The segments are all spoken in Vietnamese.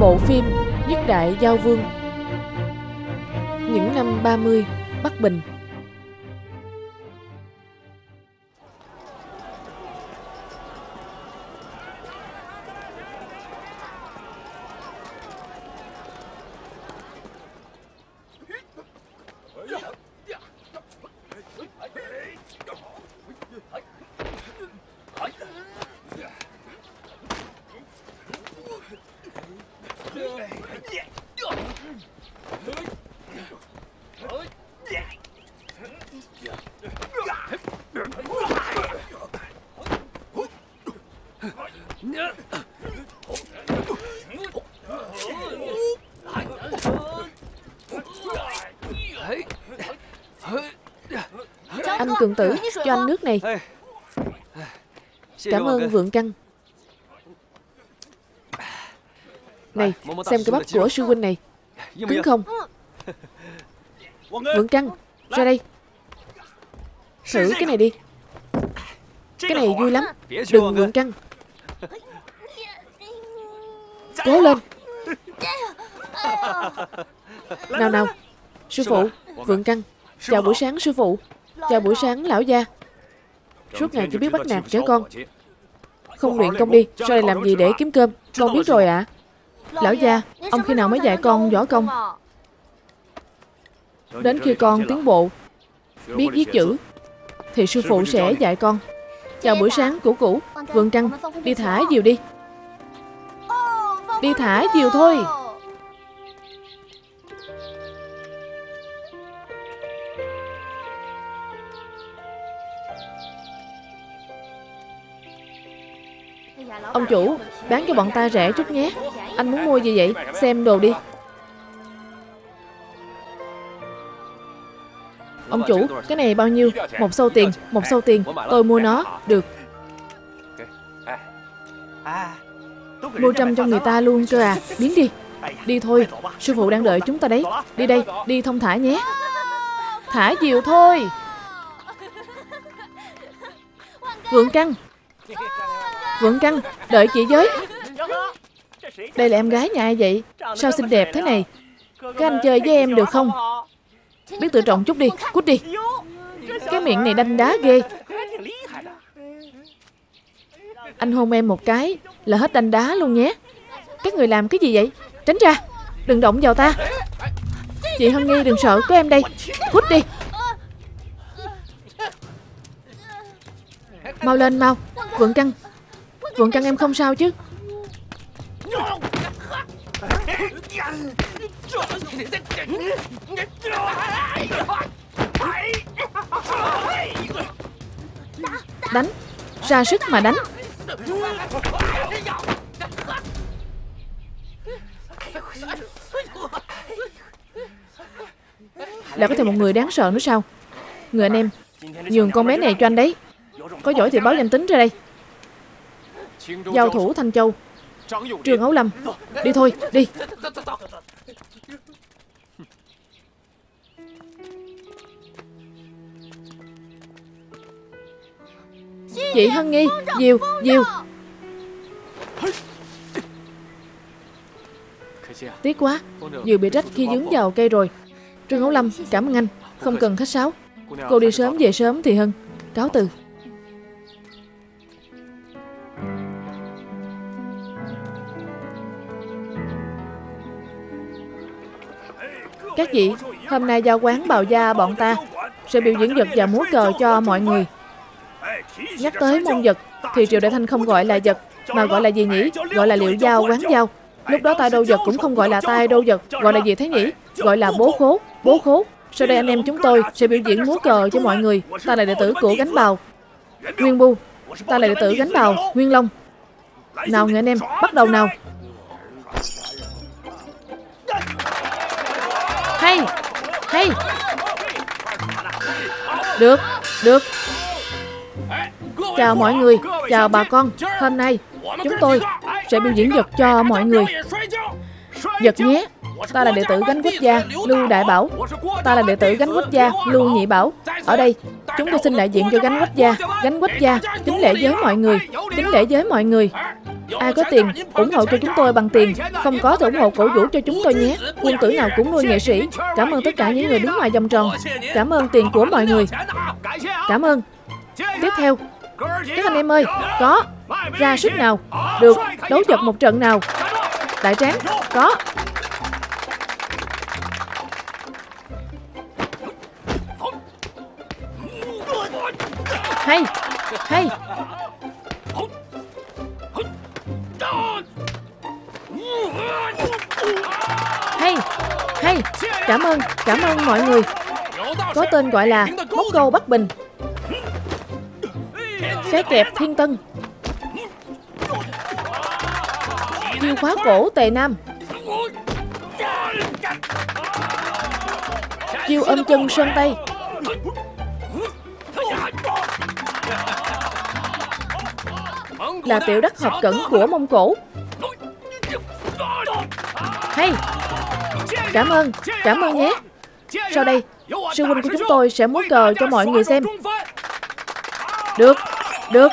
Bộ phim Nhất Đại Giao Vương. Những năm 30, Bắc Bình. Anh Cường Tử, cho anh nước này. Cảm ơn Vượng Căng. Này, xem cái bắp của sư huynh này. Cứng không? Vượng Căng, ra đây. Thử cái này đi. Cái này vui lắm. Đừng Vượng Căng. Cố lên. Nào nào. Sư phụ, Vượng Căng. Chào buổi sáng sư phụ. Chào buổi sáng lão gia. Suốt ngày chỉ biết bắt nạt trẻ con. Không luyện công đi, sao đây làm gì để kiếm cơm? Con biết rồi ạ. Lão gia, ông khi nào mới dạy con võ công? Đến khi con tiến bộ, biết viết chữ, thì sư phụ sẽ dạy con. Chào buổi sáng cũ cũ. Vượng Căng, đi thả diều đi. Đi thả diều thôi. Ông chủ, bán cho bọn ta rẻ chút nhé. Anh muốn mua gì vậy? Xem đồ đi. Ông chủ, cái này bao nhiêu? 1 xu tiền, 1 xu tiền. Tôi mua nó. Được. Mua trăm cho người ta luôn cơ à? Biến đi. Đi thôi, sư phụ đang đợi chúng ta đấy. Đi đây, đi thông thả nhé. Thả diều thôi. Vượng Căng. Vượng Căng, đợi chị với. Đây là em gái nhà ai vậy? Sao xinh đẹp thế này? Các anh chơi với em được không? Biết tự trọng chút đi, cút đi. Cái miệng này đanh đá ghê. Anh hôn em một cái là hết đanh đá luôn nhé. Các người làm cái gì vậy? Tránh ra, đừng động vào ta. Chị Hân Nghi đừng sợ, có em đây. Cút đi. Mau lên mau. Vượng Căng. Vượng Căng em không sao chứ? Đánh. Ra sức mà đánh. Là có thêm một người đáng sợ nữa sao? Người anh em, nhường con bé này cho anh đấy. Có giỏi thì báo danh tính ra đây. Giao thủ Thanh Châu, Trương Ấu Lâm. Đi thôi, đi. Chị Hân Nghi, diều, diều. Tiếc quá, diều bị rách khi dướng vào cây rồi. Trương Ấu Lâm, cảm ơn anh. Không cần khách sáo. Cô đi sớm về sớm thì hơn. Cáo từ. Các vị, hôm nay giao quán Bào Gia bọn ta sẽ biểu diễn vật và múa cờ cho mọi người. Nhắc tới môn vật thì Triều Đại Thanh không gọi là vật, mà gọi là gì nhỉ? Gọi là liệu dao, quán dao. Lúc đó tay đô vật cũng không gọi là tay đô vật, gọi là gì thế nhỉ? Gọi là bố khố, bố khố. Sau đây anh em chúng tôi sẽ biểu diễn múa cờ cho mọi người. Ta là đệ tử của Gánh Bào Nguyên Bu. Ta là đệ tử Gánh Bào Nguyên Long. Nào người anh em, bắt đầu nào. Hay, hay. Được, được. Chào mọi người, chào bà con. Hôm nay chúng tôi sẽ biểu diễn vật cho mọi người. Vật nhé. Ta là đệ tử Gánh Quách Gia Lưu Đại Bảo. Ta là đệ tử Gánh Quách Gia Lưu Nhị Bảo. Ở đây chúng tôi xin đại diện cho Gánh Quách Gia. Gánh Quách Gia kính lễ với mọi người. Kính lễ với mọi người. Ai có tiền, ủng hộ cho chúng tôi bằng tiền. Không có thì ủng hộ cổ vũ cho chúng tôi nhé. Quân tử nào cũng nuôi nghệ sĩ. Cảm ơn tất cả những người đứng ngoài vòng tròn. Cảm ơn tiền của mọi người. Cảm ơn. Tiếp theo, các anh em ơi, có. Ra sức nào. Được, đấu vật một trận nào. Đại tráng, có. Hay, hay. Hay, hay. Cảm ơn mọi người. Có tên gọi là móc câu Bắc Bình. Cái kẹp Thiên Tân. Chiêu khóa cổ Tề Nam. Chiêu ôm chân Sơn Tây. Là tiểu đắc hợp cẩn của Mông Cổ. Hay. Cảm ơn nhé. Sau đây, sư huynh của chúng tôi sẽ múa cờ cho mọi người xem. Được, được.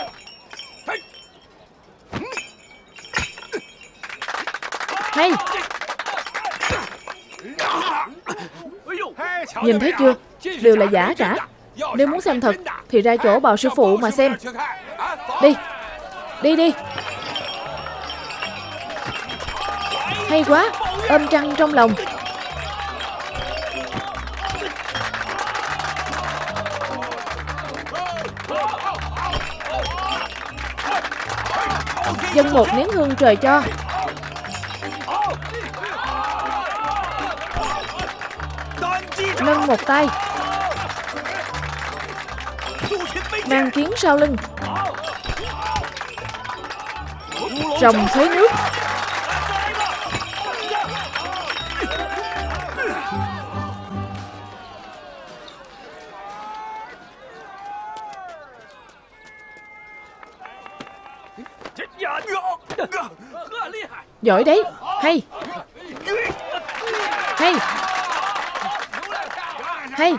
Hay. Nhìn thấy chưa, đều là giả cả. Nếu muốn xem thật thì ra chỗ Bào sư phụ mà xem. Đi, đi đi. Hay quá, ôm trăng trong lòng. Dâng một nén hương trời cho. Nâng một tay. Mang kiến sau lưng. Rồng khuấy nước. Giỏi đấy. Hay. Hay. Hay.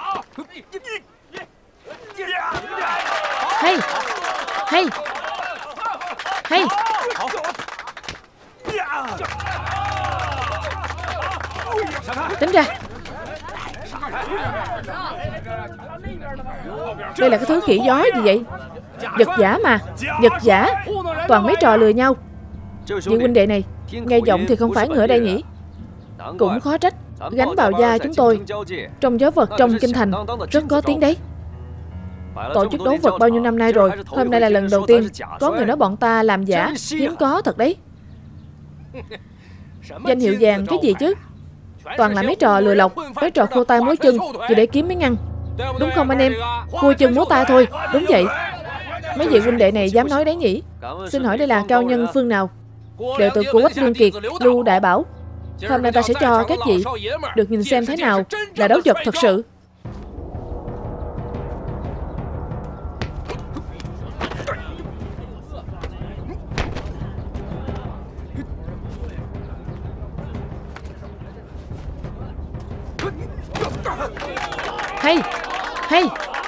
Hay. Hay. Hay. Tính ra. Đây là cái thứ khỉ gió gì vậy? Vật giả mà. Vật giả. Toàn mấy trò lừa nhau. Những huynh đệ này nghe giọng thì không phải người ở đây nhỉ? Cũng khó trách. Gánh Bào gia chúng tôi trong gió vật trong kinh thành rất có tiếng đấy. Tổ chức đấu vật bao nhiêu năm nay rồi, hôm nay là lần đầu tiên có người nói bọn ta làm giả. Hiếm có thật đấy. Danh hiệu vàng cái gì chứ? Toàn là mấy trò lừa lọc, mấy trò khô tay múa chân chỉ để kiếm miếng ăn. Đúng không anh em? Khô chân múa tay thôi. Đúng vậy. Mấy vị huynh đệ này dám nói đấy nhỉ? Xin hỏi đây là cao nhân phương nào? Đệ tử của Quách Lương Kiệt, Lưu Đại Bảo. Hôm nay ta sẽ cho các vị được nhìn xem thế nào là đấu vật thật sự. Hay. Hay.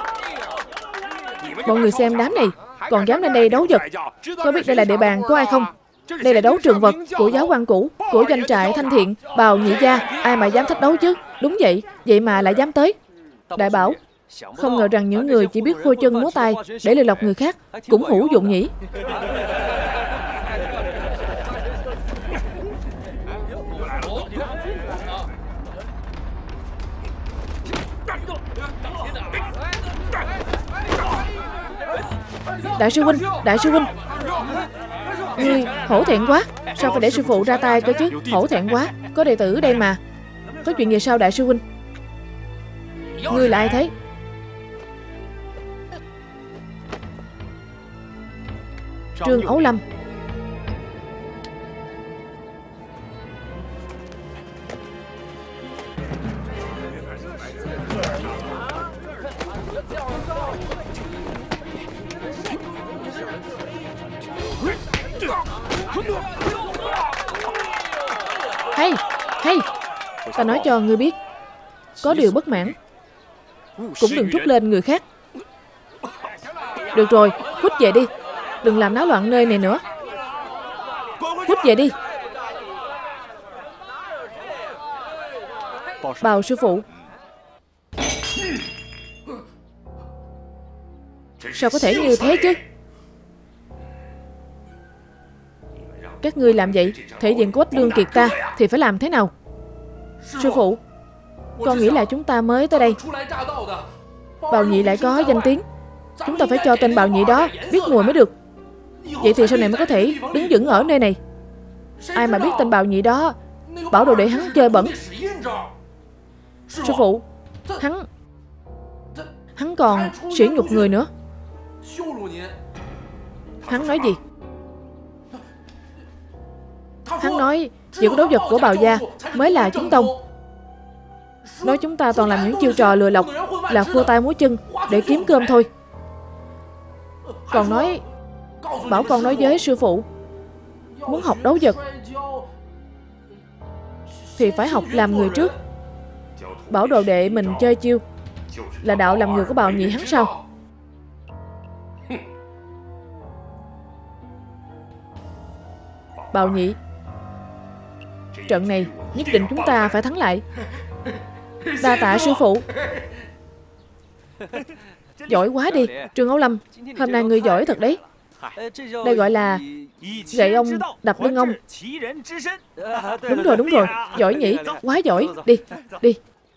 Mọi người xem đám này còn dám lên đây đấu vật. Có biết đây là địa bàn của ai không? Đây là đấu trường vật của giáo quan cũ, của doanh trại Thanh Thiện, Bào Nhị Gia. Ai mà dám thách đấu chứ? Đúng vậy, vậy mà lại dám tới. Đại Bảo, không ngờ rằng những người chỉ biết khô chân múa tay để lừa lọc người khác cũng hữu dụng nhỉ. Đại sư huynh, đại sư huynh. Ngươi hổ thẹn quá. Sao phải để sư phụ ra tay cơ chứ? Hổ thẹn quá. Có đệ tử đây mà. Có chuyện gì sao đại sư huynh? Ngươi là ai thế? Trương Ấu Lâm. Hay, hay. Ta nói cho ngươi biết, có điều bất mãn cũng đừng trút lên người khác. Được rồi, cút về đi. Đừng làm náo loạn nơi này nữa. Cút về đi. Bào sư phụ. Sao có thể như thế chứ? Các ngươi làm vậy, thể diện của Quách Lương Kiệt ta thì phải làm thế nào? Sư phụ, con nghĩ là chúng ta mới tới đây. Bào nhị lại có danh tiếng, chúng ta phải cho tên bào nhị đó biết mùi mới được. Vậy thì sau này mới có thể đứng vững ở nơi này. Ai mà biết tên bào nhị đó bảo đồ để hắn chơi bẩn. Sư phụ, hắn còn sỉ nhục người nữa. Hắn nói gì? Hắn nói chỉ có đấu vật của Bào gia mới là chính tông. Nói chúng ta toàn làm những chiêu trò lừa lọc, là khua tay múa chân để kiếm cơm thôi. Còn nói bảo con nói với sư phụ, muốn học đấu vật thì phải học làm người trước. Bảo đồ đệ mình chơi chiêu là đạo làm người của Bào nhị hắn sao? Bào nhị, trận này nhất định chúng ta phải thắng lại. Đa tạ sư phụ. Giỏi quá đi, Trương Ấu Lâm, hôm nay ngươi giỏi thật đấy. Đây gọi là gậy ông đập lưng ông. Đúng rồi, giỏi nhỉ, quá giỏi. Đi, đi.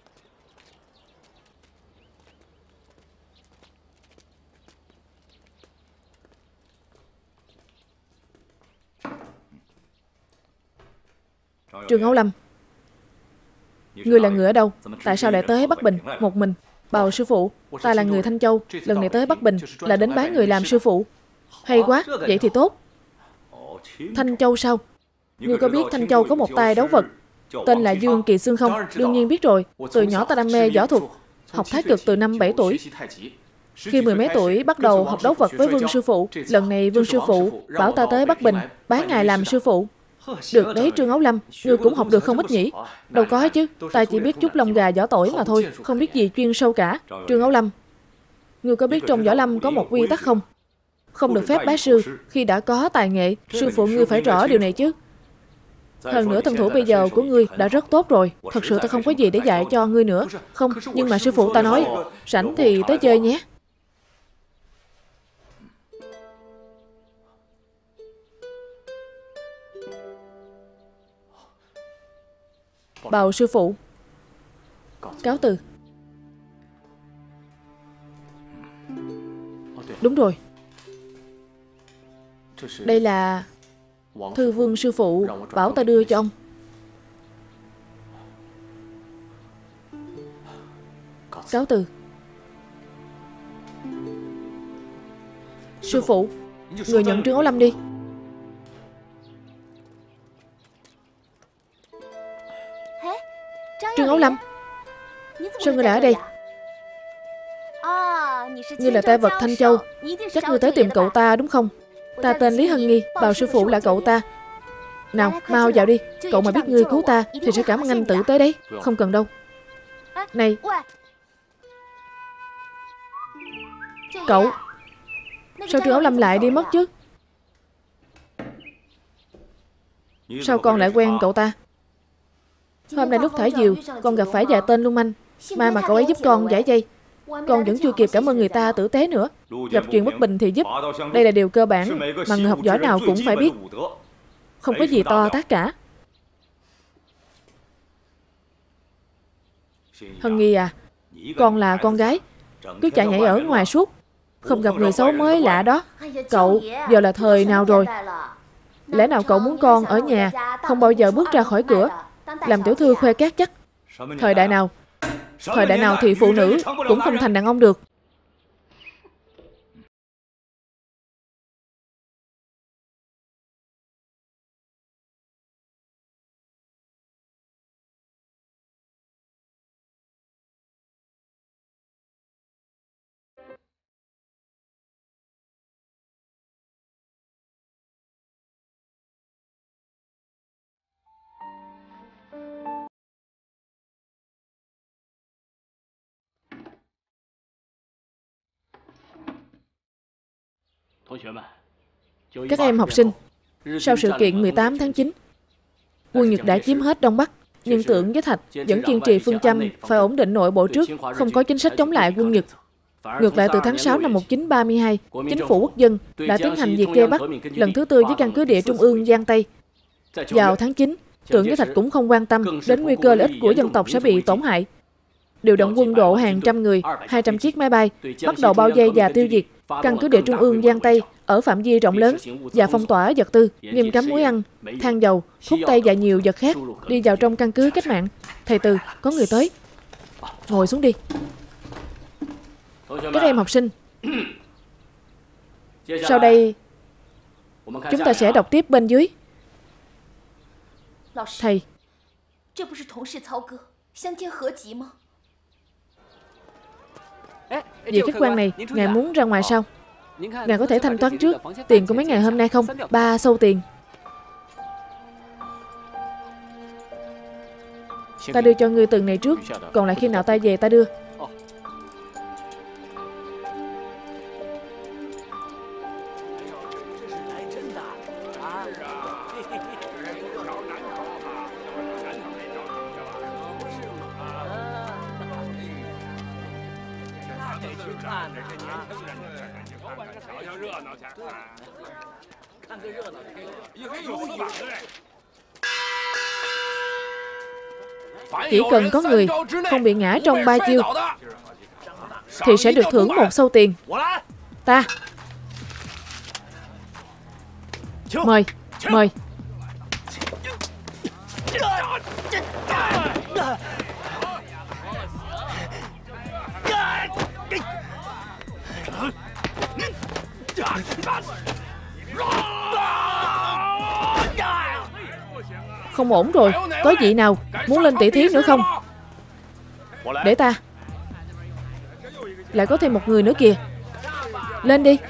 Trương Ấu Lâm, ngươi là người ở đâu? Tại sao lại tới Bắc Bình một mình? Bào sư phụ, ta là người Thanh Châu, lần này tới Bắc Bình là đến bái người làm sư phụ. Hay quá, vậy thì tốt. Thanh Châu sao? Ngươi có biết Thanh Châu có một tay đấu vật tên là Dương Kỳ Xương không? Đương nhiên biết rồi. Từ nhỏ ta đam mê võ thuật, học thái cực từ năm 7 tuổi. Khi 10 mấy tuổi bắt đầu học đấu vật với Vương sư phụ. Lần này Vương sư phụ bảo ta tới Bắc Bình bái ngài làm sư phụ. Được đấy Trương Ấu Lâm, ngươi cũng học được không ít nhỉ? Đâu có chứ, ta chỉ biết chút lông gà võ tỏi mà thôi, không biết gì chuyên sâu cả. Trương Ấu Lâm, ngươi có biết trong võ lâm có một quy tắc không? Không được phép bái sư khi đã có tài nghệ. Sư phụ ngươi phải rõ điều này chứ. Hơn nữa thân thủ bây giờ của ngươi đã rất tốt rồi. Thật sự ta không có gì để dạy cho ngươi nữa. Không, nhưng mà sư phụ ta nói rảnh thì tới chơi nhé. Bào sư phụ, cáo từ. Đúng rồi, đây là thư Vương sư phụ bảo ta đưa cho ông. Cáo từ. Sư phụ, người nhận Trương Ấu Lâm đi. Trương Ấu Lâm, sao ngươi lại ở đây? Ngươi là tay vật Thanh Châu, chắc ngươi tới tìm cậu ta đúng không? Ta tên Lý Hân Nghi, Bào sư phụ là cậu ta. Nào, mau vào đi. Cậu mà biết ngươi cứu ta thì sẽ cảm ơn anh tử tế đấy. Không cần đâu. Này, cậu, sao Trương Ấu Lâm lại đi mất chứ? Sao con lại quen cậu ta? Hôm nay lúc thả diều, con gặp phải vài tên lưu manh. May mà cậu ấy giúp con giải dây. Con vẫn chưa kịp cảm ơn người ta tử tế nữa. Gặp chuyện bất bình thì giúp. Đây là điều cơ bản mà người học giỏi nào cũng phải biết. Không có gì to tát cả. Hân Nghi à, con là con gái, cứ chạy nhảy ở ngoài suốt, không gặp người xấu mới lạ đó. Cậu, giờ là thời nào rồi? Lẽ nào cậu muốn con ở nhà, không bao giờ bước ra khỏi cửa, làm tiểu thư khoe cát chắc? Thời đại nào? Thời đại nào thì phụ nữ cũng không thành đàn ông được. Các em học sinh, Sau sự kiện 18 tháng 9, quân Nhật đã chiếm hết Đông Bắc, nhưng Tưởng với Thạch vẫn kiên trì phương châm phải ổn định nội bộ trước, không có chính sách chống lại quân Nhật. Ngược lại, từ tháng 6 năm 1932, chính phủ quốc dân đã tiến hành việc vây bắt lần thứ tư với căn cứ địa Trung ương Giang Tây. Vào tháng 9, Tưởng với Thạch cũng không quan tâm đến nguy cơ lợi ích của dân tộc sẽ bị tổn hại. Điều động quân đội hàng trăm người, 200 chiếc máy bay, bắt đầu bao vây và tiêu diệt căn cứ địa Trung ương Giang Tây ở phạm vi rộng lớn và phong tỏa vật tư, nghiêm cấm muối ăn, than dầu, thuốc tây và nhiều vật khác đi vào trong căn cứ cách mạng. Thầy Từ, có người tới. Ngồi xuống đi. Các em học sinh, sau đây chúng ta sẽ đọc tiếp bên dưới. Thầy, vì khách quan này, ngài muốn ra ngoài sao? Ngài có thể thanh toán trước tiền của mấy ngày hôm nay không? 3 xu tiền. Ta đưa cho ngươi từng này trước, còn lại khi nào ta về ta đưa. Chỉ cần có người không bị ngã trong 3 chiêu thì sẽ được thưởng 1 xu tiền. Ta. Mời, mời. Không ổn rồi, có vị nào muốn lên tỷ thí nữa không? Để ta. Lại có thêm một người nữa kìa. Lên đi.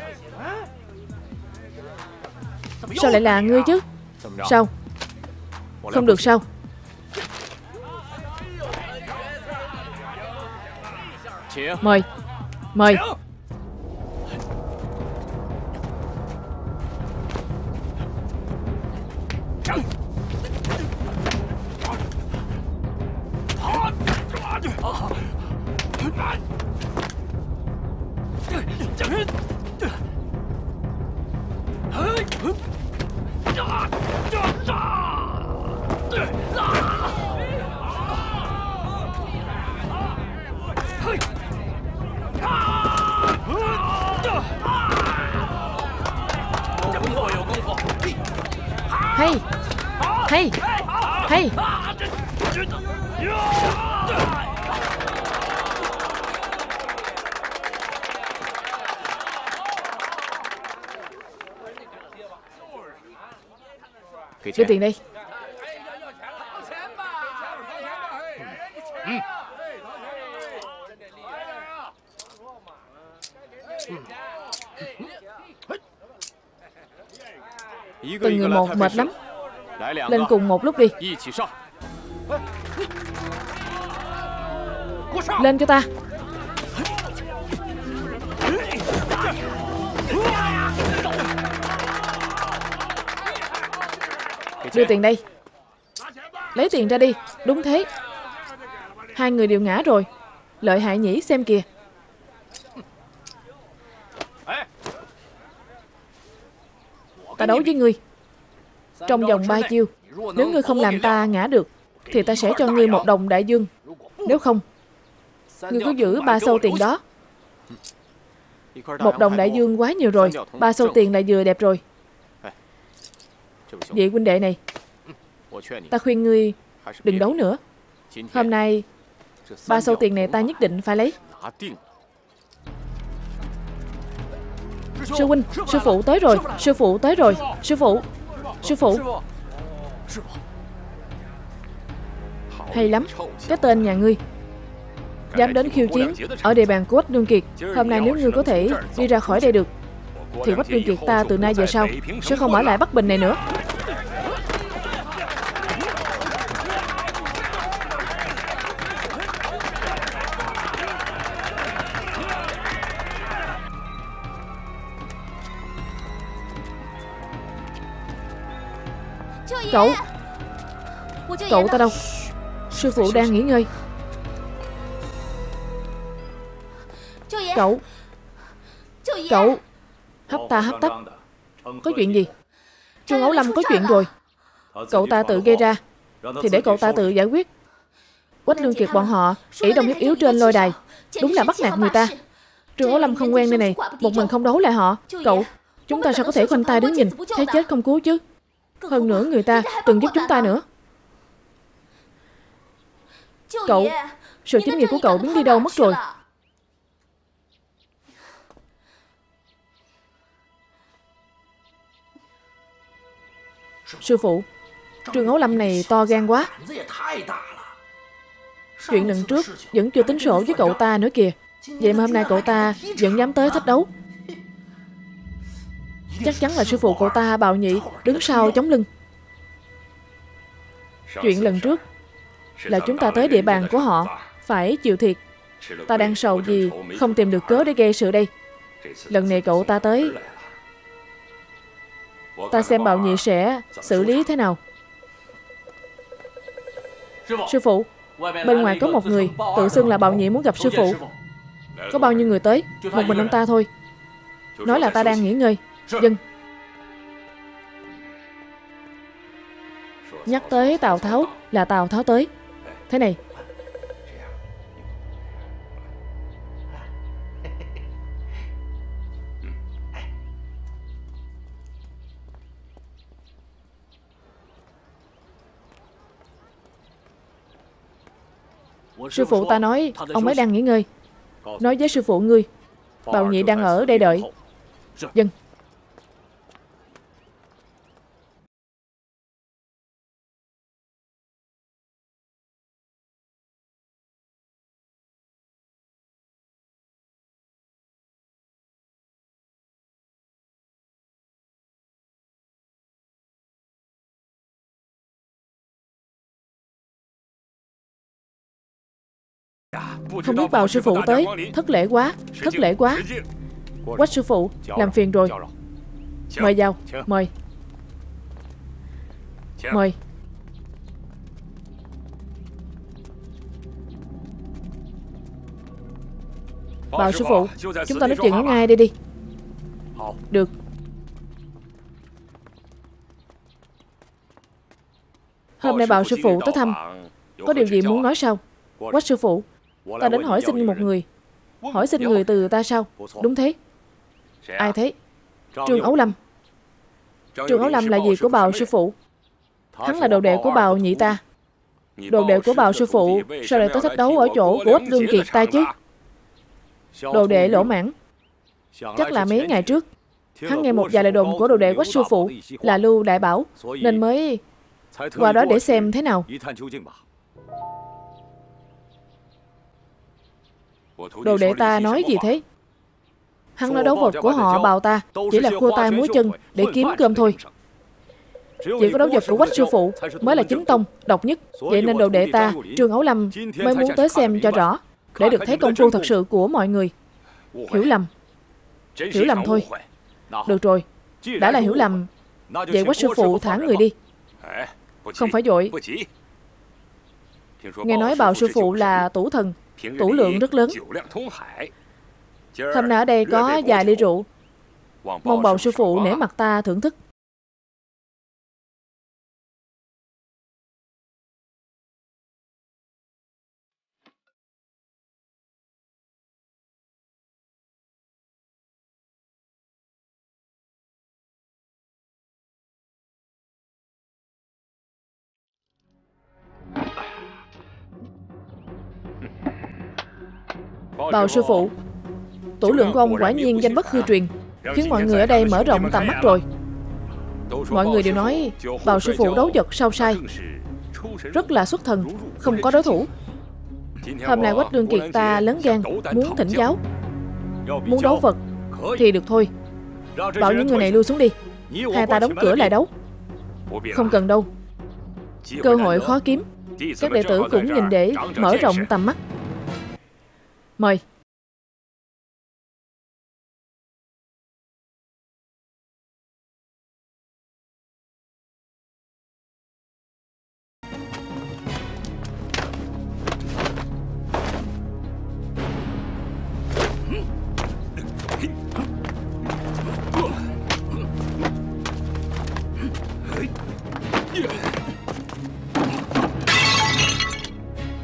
Sao lại là ngươi chứ? Sao? Không được sao? Mời, mời. Hay, hay, hay. Đưa tiền đây. Từng người một mệt lắm. Lên cùng một lúc đi. Lên cho ta. Đưa tiền đây. Lấy tiền ra đi. Đúng thế. 2 người đều ngã rồi. Lợi hại nhỉ, xem kìa. Ta đấu với ngươi. Trong vòng 3 chiêu, nếu ngươi không làm ta ngã được thì ta sẽ cho ngươi 1 đồng đại dương. Nếu không, ngươi cứ giữ 3 xu tiền đó. 1 đồng đại dương quá nhiều rồi. 3 xu tiền là vừa đẹp rồi. Vị huynh đệ này, ta khuyên ngươi đừng đấu nữa. Hôm nay 3 xu tiền này ta nhất định phải lấy. Sư huynh, sư phụ tới rồi. Sư phụ tới rồi. Sư phụ, sư phụ. Hay lắm, cái tên nhà ngươi dám đến khiêu chiến ở địa bàn của Quách Đương Kiệt. Hôm nay nếu ngươi có thể đi ra khỏi đây được thì Quách Đương Kiệt ta từ nay về sau sẽ không ở lại Bắc Bình này nữa. Cậu ta đâu? Sư phụ đang nghỉ ngơi. Cậu hấp ta hấp tấp. Có chuyện gì? Trương Ấu Lâm có chuyện rồi. Cậu ta tự gây ra thì để cậu ta tự giải quyết. Quách Lương Kiệt bọn họ ỷ đông hiếp yếu trên lôi đài, đúng là bắt nạt người ta. Trương Ấu Lâm không quen nơi này, một mình không đấu lại họ. Cậu, chúng ta sao có thể khoanh tay đứng nhìn, thấy chết không cứu chứ? Hơn nữa người ta từng giúp chúng ta nữa. Cậu, sự chính nghĩa của cậu biến đi đâu mất rồi? Sư phụ, Trương Ấu Lâm này to gan quá. Chuyện lần trước vẫn chưa tính sổ với cậu ta nữa kìa. Vậy mà hôm nay cậu ta vẫn dám tới thách đấu. Chắc chắn là sư phụ cậu ta Bào Nhị đứng sau chống lưng. Chuyện lần trước là chúng ta tới địa bàn của họ, phải chịu thiệt. Ta đang sầu vì không tìm được cớ để gây sự đây. Lần này cậu ta tới, ta xem Bào Nhị sẽ xử lý thế nào. Sư phụ, bên ngoài có một người tự xưng là Bào Nhị muốn gặp sư phụ. Có bao nhiêu người tới? Một mình ông ta thôi. Nói là ta đang nghỉ ngơi. Dân. Nhắc tới Tào Tháo là Tào Tháo tới. Thế này, sư phụ ta nói ông ấy đang nghỉ ngơi. Nói với sư phụ ngươi, Bào Nhị đang ở đây đợi. Dân. Không biết Bào sư phụ tới, thất lễ quá, thất lễ quá. Quách sư phụ, làm phiền rồi. Mời vào, mời. Mời. Bào sư phụ, chúng ta nói chuyện ở ngay đây đi. Được. Hôm nay Bào sư phụ tới thăm, có điều gì muốn nói sao? Quách sư phụ, ta đến hỏi xin một người. Hỏi xin người từ ta sao? Đúng thế. Ai thế? Trương Ấu Lâm. Trương Ấu Lâm là gì của Bào sư phụ? Hắn là đồ đệ của Bào Nhị ta. Đồ đệ của Bào sư phụ sao lại tới thách đấu ở chỗ của Quách Lương Kiệt ta chứ? Đồ đệ lỗ mãn. Chắc là mấy ngày trước hắn nghe một vài lời đồn của đồ đệ Quách sư phụ là Lưu Đại Bảo, nên mới qua đó để xem thế nào. Đồ đệ ta nói gì thế? Hắn nói đấu vật của họ Bào ta chỉ là khua tay múa chân để kiếm cơm thôi. Chỉ có đấu vật của Quách sư phụ mới là chính tông, độc nhất. Vậy nên đồ đệ ta, Trương Ấu Lâm, mới muốn tới xem cho rõ, để được thấy công phu thật sự của mọi người. Hiểu lầm. Hiểu lầm thôi. Được rồi, đã là hiểu lầm, vậy Quách sư phụ thả người đi. Không phải vội. Nghe nói Bào sư phụ là tủ thần, tủ lượng rất lớn. Hôm nay ở đây có vài ly rượu, mong Bào sư phụ nể mặt ta thưởng thức. Bào sư phụ, tủ lượng của ông quả nhiên danh bất hư truyền, khiến mọi người ở đây mở rộng tầm mắt rồi. Mọi người đều nói Bào sư phụ đấu vật sao sai, rất là xuất thần, không có đối thủ. Hôm nay Quách Lương Kiệt ta lớn gan, muốn thỉnh giáo. Muốn đấu vật thì được thôi. Bảo những người này lui xuống đi, hai ta đóng cửa lại đấu. Không cần đâu, cơ hội khó kiếm. Các đệ tử cũng nhìn để mở rộng tầm mắt. Mời.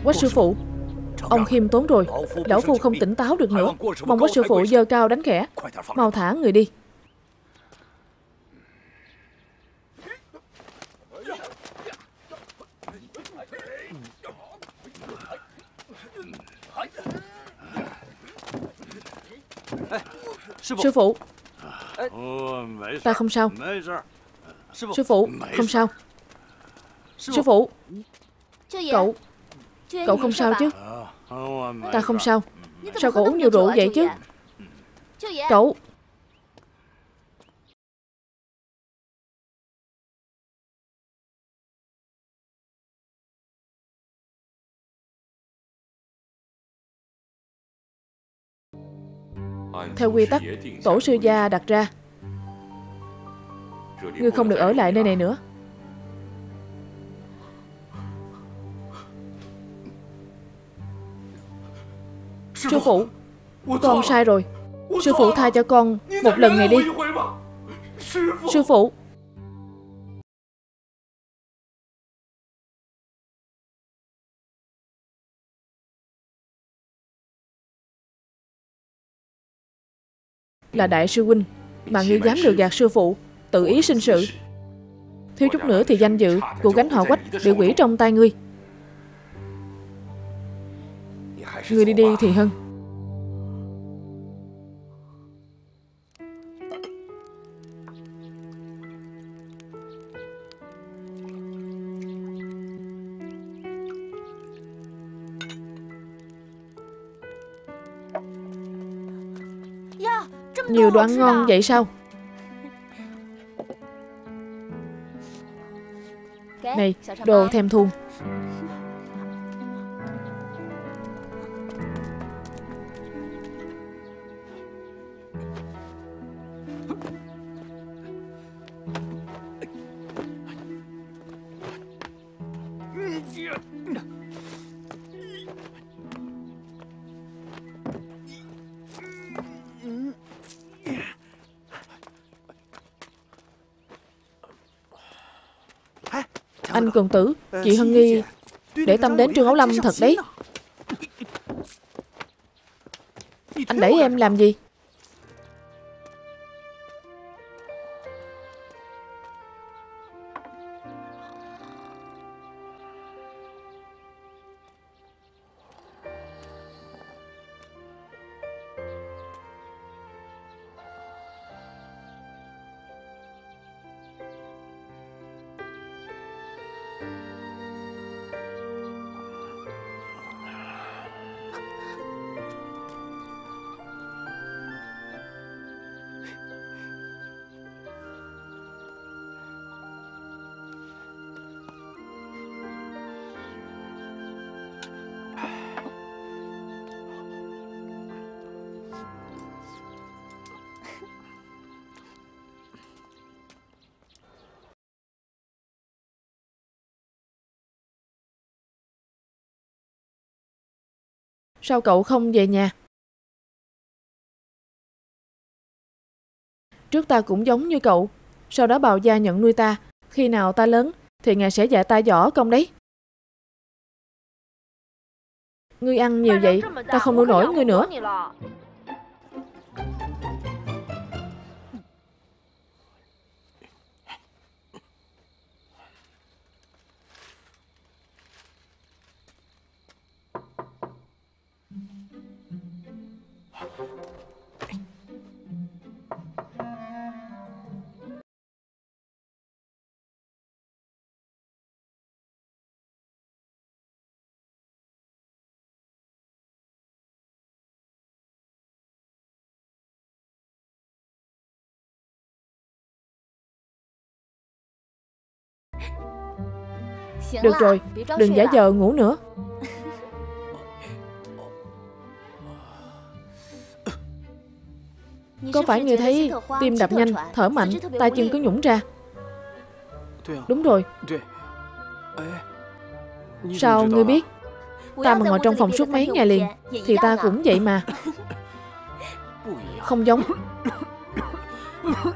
Quách sư phụ, ông khiêm tốn rồi. Lão phu không tỉnh táo được nữa. Mong Quách sư phụ giơ cao đánh khẽ. Mau thả người đi. Sư phụ, ta không sao. Sư phụ, không sao. Sư phụ, Cậu không sao chứ? Ta không sao. Sao cậu uống nhiều rượu vậy chứ? Cậu. Theo quy tắc tổ sư gia đặt ra, ngươi không được ở lại nơi này nữa. Sư phụ, con sai rồi. Sư phụ tha cho con một lần này đi. Sư phụ. Là đại sư huynh mà ngươi dám lừa gạt sư phụ, tự ý sinh sự. Thiếu chút nữa thì danh dự của gánh họ Quách bị hủy trong tay ngươi. Ngươi đi đi thì hơn. Nhiều đồ ăn ngon vậy sao? Này, đồ thèm thuồng. Anh Cường Tử, chị Hân Nghi để tâm đến Trương Ấu Lâm thật đấy. Anh đẩy em làm gì? Sao cậu không về nhà? Trước ta cũng giống như cậu. Sau đó Bào gia nhận nuôi ta. Khi nào ta lớn thì ngài sẽ dạy ta võ công đấy. Ngươi ăn nhiều vậy, ta không nuôi nổi ngươi nữa. Được rồi, đừng giả vờ ngủ nữa. Có phải ngươi thấy tim đập nhanh, thở mạnh, tay chân cứ nhũn ra? Đúng rồi. Sao ngươi biết? Ta mà ngồi trong phòng suốt mấy ngày liền thì ta cũng vậy mà. Không giống.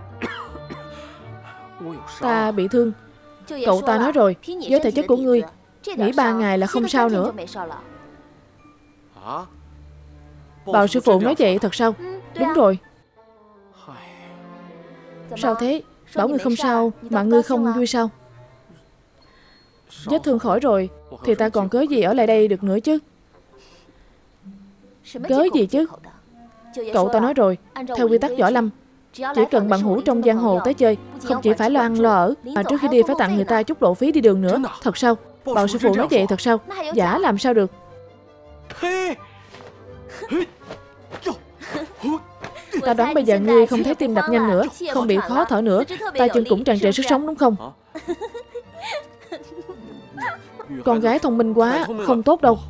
Ta bị thương. Cậu ta nói rồi, với thể chất của ngươi Nghỉ 3 ngày là không sao nữa. Bảo sư phụ nói vậy thật sao? Đúng rồi. Sao thế? Bảo ngươi không sao mà ngươi không vui sao? Vết thương khỏi rồi thì ta còn cớ gì ở lại đây được nữa chứ? Cớ gì chứ? Cậu ta nói rồi, theo quy tắc võ lâm, chỉ cần bằng hữu trong giang hồ tới chơi, không chỉ phải lo ăn lo ở, mà trước khi đi phải tặng người ta chút lộ phí đi đường nữa. Thật sao? Bảo sư phụ nói vậy thật sao? Giả làm sao được? Ta đoán bây giờ ngươi không thấy tim đập nhanh nữa, không bị khó thở nữa, tay chân cũng tràn trề sức sống đúng không? Con gái thông minh quá, không tốt đâu.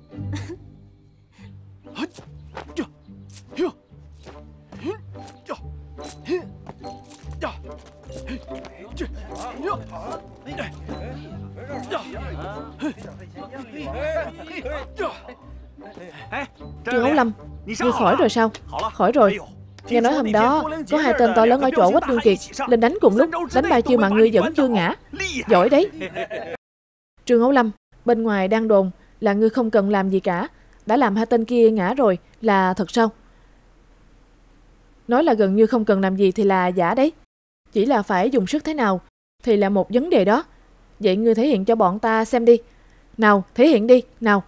Trương Ấu Lâm, ngươi khỏi rồi sao? Khỏi rồi. Nghe nói hôm đó có 2 tên to lớn ở chỗ Quách Dương Kiệt lên đánh cùng lúc, đánh 3 chiêu mà ngươi vẫn chưa ngã. Giỏi đấy. Trương Ấu Lâm, bên ngoài đang đồn là ngươi không cần làm gì cả, đã làm 2 tên kia ngã rồi, là thật sao? Nói là gần như không cần làm gì thì là giả đấy. Chỉ là phải dùng sức thế nào thì là một vấn đề đó. Vậy ngươi thể hiện cho bọn ta xem đi. Nào, thể hiện đi, nào.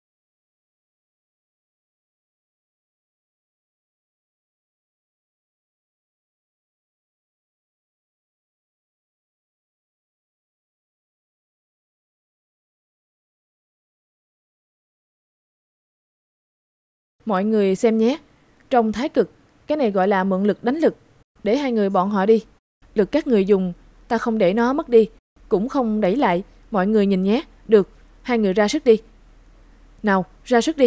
Mọi người xem nhé. Trong thái cực, cái này gọi là mượn lực đánh lực. Để 2 người bọn họ đi. Lực các người dùng, ta không để nó mất đi, cũng không đẩy lại. Mọi người nhìn nhé. Được, 2 người ra sức đi. Nào, ra sức đi.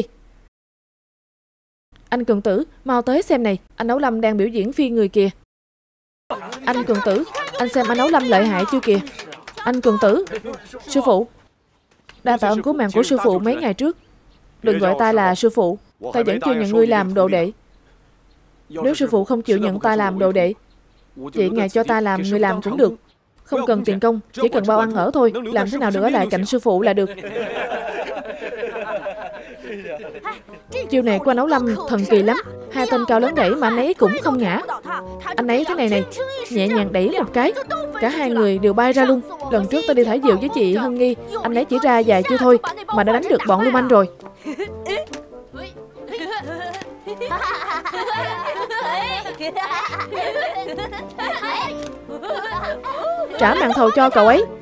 Anh Cường Tử, mau tới xem này. Anh Ấu Lâm đang biểu diễn phi người kìa. Anh Cường Tử, anh xem anh Ấu Lâm lợi hại chưa kìa. Anh Cường Tử. Sư phụ. Đa tạ ơn cứu mạng của sư phụ mấy ngày trước. Đừng gọi ta là sư phụ, ta vẫn chưa nhận ngươi làm đồ đệ. Nếu sư phụ không chịu nhận ta làm đồ đệ, vậy ngài cho ta làm người làm cũng được. Không cần tiền công, chỉ cần bao ăn ở thôi. Làm thế nào được ở lại cạnh sư phụ là được. Chiêu này của anh Ấu Lâm thần kỳ lắm. 2 tên cao lớn đẩy mà anh ấy cũng không ngã. Anh ấy thế này này, nhẹ nhàng đẩy một cái, cả 2 người đều bay ra luôn. Lần trước tôi đi thả diều với chị Hân Nghi, anh ấy chỉ ra vài chiêu thôi mà đã đánh được bọn Lưu Manh rồi. Trả màn thầu cho cậu ấy.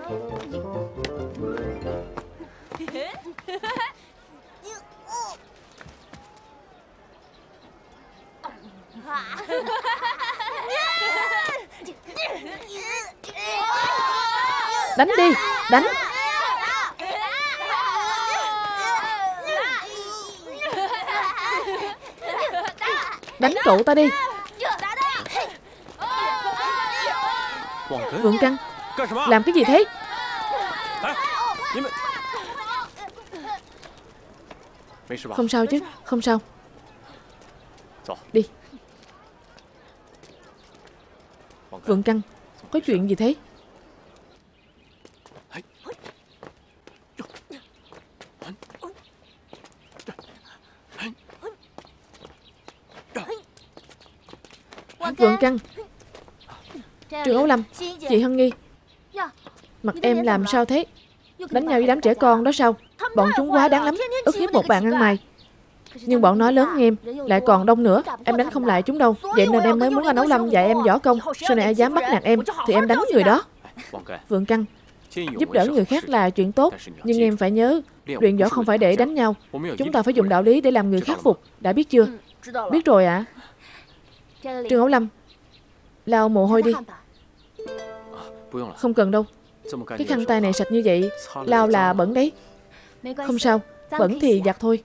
Đánh đi, đánh. Đánh cậu ta đi. Vượng Trăng, làm cái gì thế? Không sao chứ, không sao. Đi. Vượng Trăng, có chuyện gì thế? Vượng Trăng. Trương Ấu Lâm, chị Hân Nghi, mặt em làm sao thế? Đánh nhau với đám trẻ con đó sao? Bọn chúng quá đáng lắm, ức hiếp một bạn ăn mày. Nhưng bọn nó lớn hơn em, lại còn đông nữa, em đánh không lại chúng đâu. Vậy nên em mới muốn anh Ấu Lâm dạy em võ công. Sau này ai dám bắt nạt em thì em đánh người đó. Vượng Trăng, giúp đỡ người khác là chuyện tốt, nhưng em phải nhớ, luyện võ không phải để đánh nhau. Chúng ta phải dùng đạo lý để làm người khắc phục. Đã biết chưa? Biết rồi ạ. Trương Ấu Lâm, lau mồ hôi đi. Không cần đâu. Cái khăn tay này sạch như vậy, lau là bẩn đấy. Không sao, bẩn thì giặt thôi.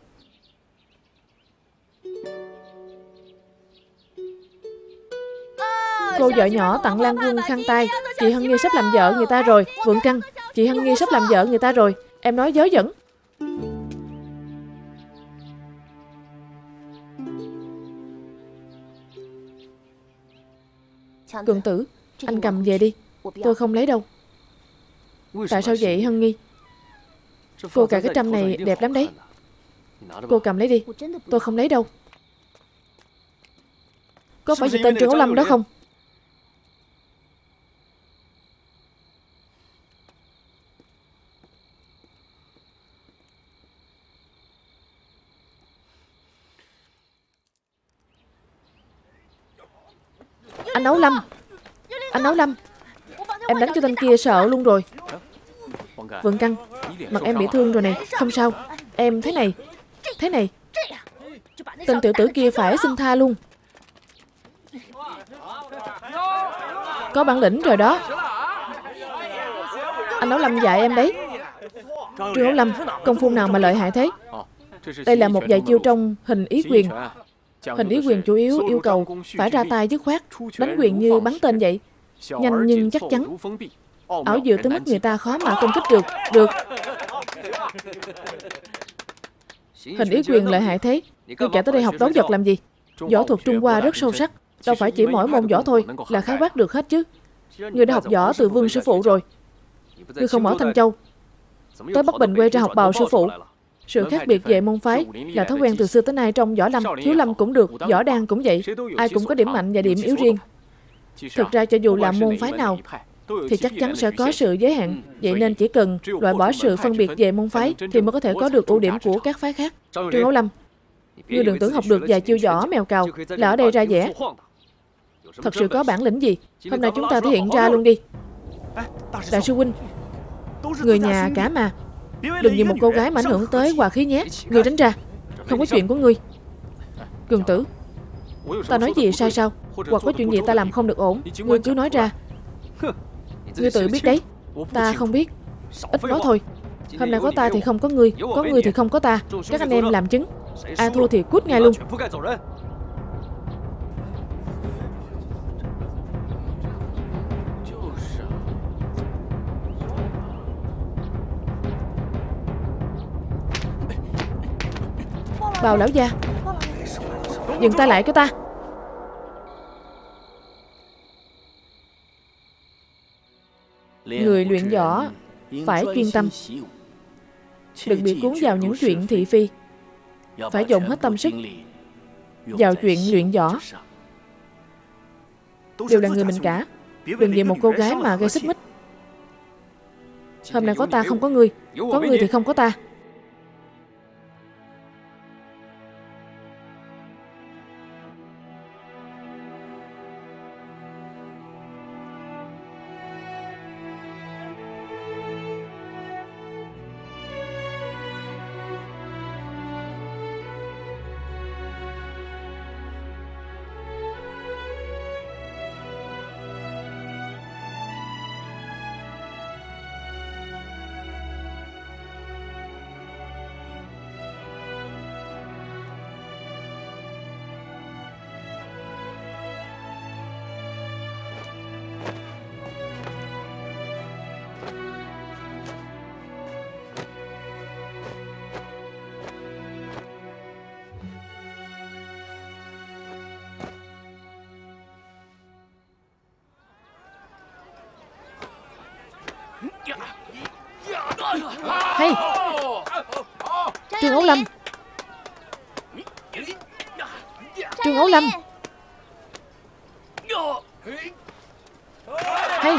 Cô vợ nhỏ tặng Lan Quân khăn tay. Chị Hân Nghi sắp làm vợ người ta rồi. Vượng Trăng, chị Hân Nghi sắp làm vợ người ta rồi. Em nói dớ dẫn. Cường Tử, anh cầm về đi. Tôi không lấy đâu. Tại sao vậy Hân Nghi? Cô cài cái trâm này đẹp lắm đấy. Cô cầm lấy đi. Tôi không lấy đâu. Có phải vì tên Trương Ấu Lâm đó không? Anh Ấu Lâm. Anh Ấu Lâm, em đánh cho tên kia sợ luôn rồi. Vượng Căn, mặt em bị thương rồi này. Không sao. Em thế này. Thế này. Tên tiểu tử kia phải xin tha luôn. Có bản lĩnh rồi đó. Anh Ấu Lâm dạy em đấy. Trương Ấu Lâm, công phu nào mà lợi hại thế? Đây là một vài chiêu trong hình ý quyền. Hình ý quyền chủ yếu yêu cầu phải ra tay dứt khoát, đánh quyền như bắn tên vậy, nhanh nhưng chắc chắn. Ảo diệu tới mức người ta khó mà công kích được. Được. Hình ý quyền lợi hại thế, ngươi chạy tới đây học đấu vật làm gì? Võ thuật Trung Hoa rất sâu sắc, đâu phải chỉ mỗi môn võ thôi là khái quát được hết chứ. Ngươi đã học võ từ Vương sư phụ rồi. Ngươi không ở Thanh Châu, tới Bắc Bình quay ra học bào sư phụ. Sự khác biệt về môn phái là thói quen từ xưa tới nay trong võ lâm. Thiếu lâm cũng được, võ đan cũng vậy. Ai cũng có điểm mạnh và điểm yếu riêng. Thực ra cho dù là môn phái nào thì chắc chắn sẽ có sự giới hạn. Vậy nên chỉ cần loại bỏ sự phân biệt về môn phái thì mới có thể có được ưu điểm của các phái khác. Trương Ấu Lâm, ngươi đừng tưởng học được vài chiêu võ mèo cào là ở đây ra vẻ. Thật sự có bản lĩnh gì, hôm nay chúng ta thể hiện ra luôn đi. Đại sư huynh, người nhà cả mà, đừng vì một cô gái mà ảnh hưởng tới hòa khí nhé. Ngươi tránh ra, không có chuyện của ngươi. Cường Tử, ta nói gì sai sao? Hoặc có chuyện gì ta làm không được ổn, ngươi cứ nói ra. Ngươi tự biết đấy. Ta không biết. Ít nói thôi. Hôm nay có ta thì không có ngươi, có ngươi thì không có ta. Các anh em làm chứng. Ai thua thì cút ngay luôn. Bào lão gia, dừng tay lại cho ta. Người luyện võ phải chuyên tâm, đừng bị cuốn vào những chuyện thị phi. Phải dồn hết tâm sức vào chuyện luyện võ. Đều là người mình cả, đừng vì một cô gái mà gây xích mích. Hôm nay có ta không có ngươi, có ngươi thì không có ta. Hay, Trương Ấu Lâm. Trương Ấu Lâm. Hay.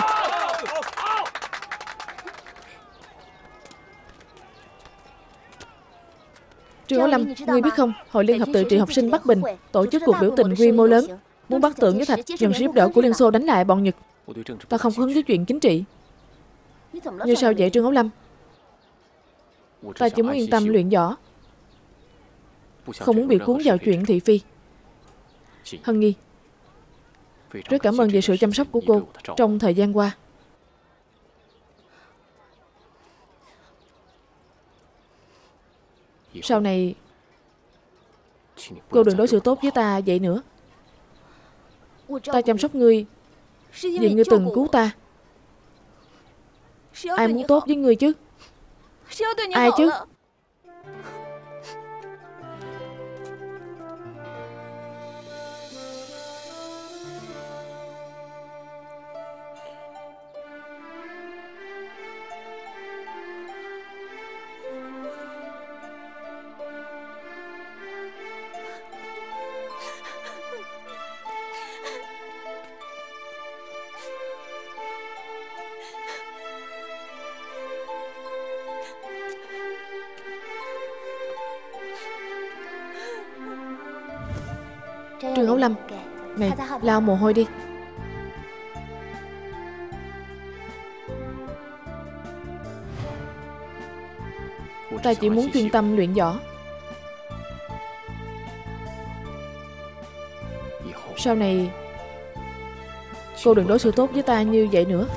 Trương Ấu Lâm, ngươi biết không, Hội Liên hợp tự trị học sinh Bắc Bình tổ chức cuộc biểu tình quy mô lớn, muốn bắt Tưởng với Thạch dần sự giúp đỡ của Liên Xô đánh lại bọn Nhật. Ta không hứng với chuyện chính trị. Như sao vậy Trương Ấu Lâm? Ta chỉ muốn yên tâm luyện võ, không muốn bị cuốn vào chuyện thị phi. Hân Nghi, rất cảm ơn về sự chăm sóc của cô trong thời gian qua. Sau này cô đừng đối xử tốt với ta vậy nữa. Ta chăm sóc ngươi vì ngươi từng cứu ta. Ai muốn tốt với ngươi chứ? Ai chứ? Trương Ấu Lâm, này, lau mồ hôi đi. Ta chỉ muốn chuyên tâm luyện võ. Sau này cô đừng đối xử tốt với ta như vậy nữa.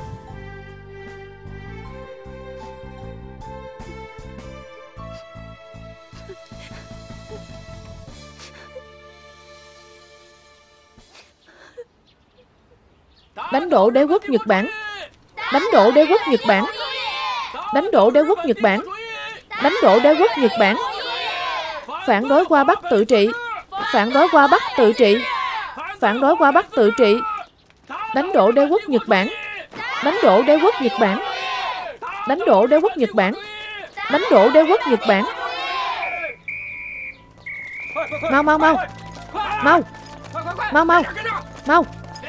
Đánh đổ đế quốc Nhật Bản. Đánh đổ đế quốc Nhật Bản. Đánh đổ đế quốc Nhật Bản. Đánh đổ đế quốc Nhật Bản. Phản đối qua Bắc tự trị. Phản đối qua Bắc tự trị. Phản đối qua Bắc tự trị. Đánh đổ đế quốc Nhật Bản. Đánh đổ đế quốc Nhật Bản. Đánh đổ đế quốc Nhật Bản. Đánh đổ đế quốc Nhật Bản. Mau mau mau. Mau. Mau mau. Mau.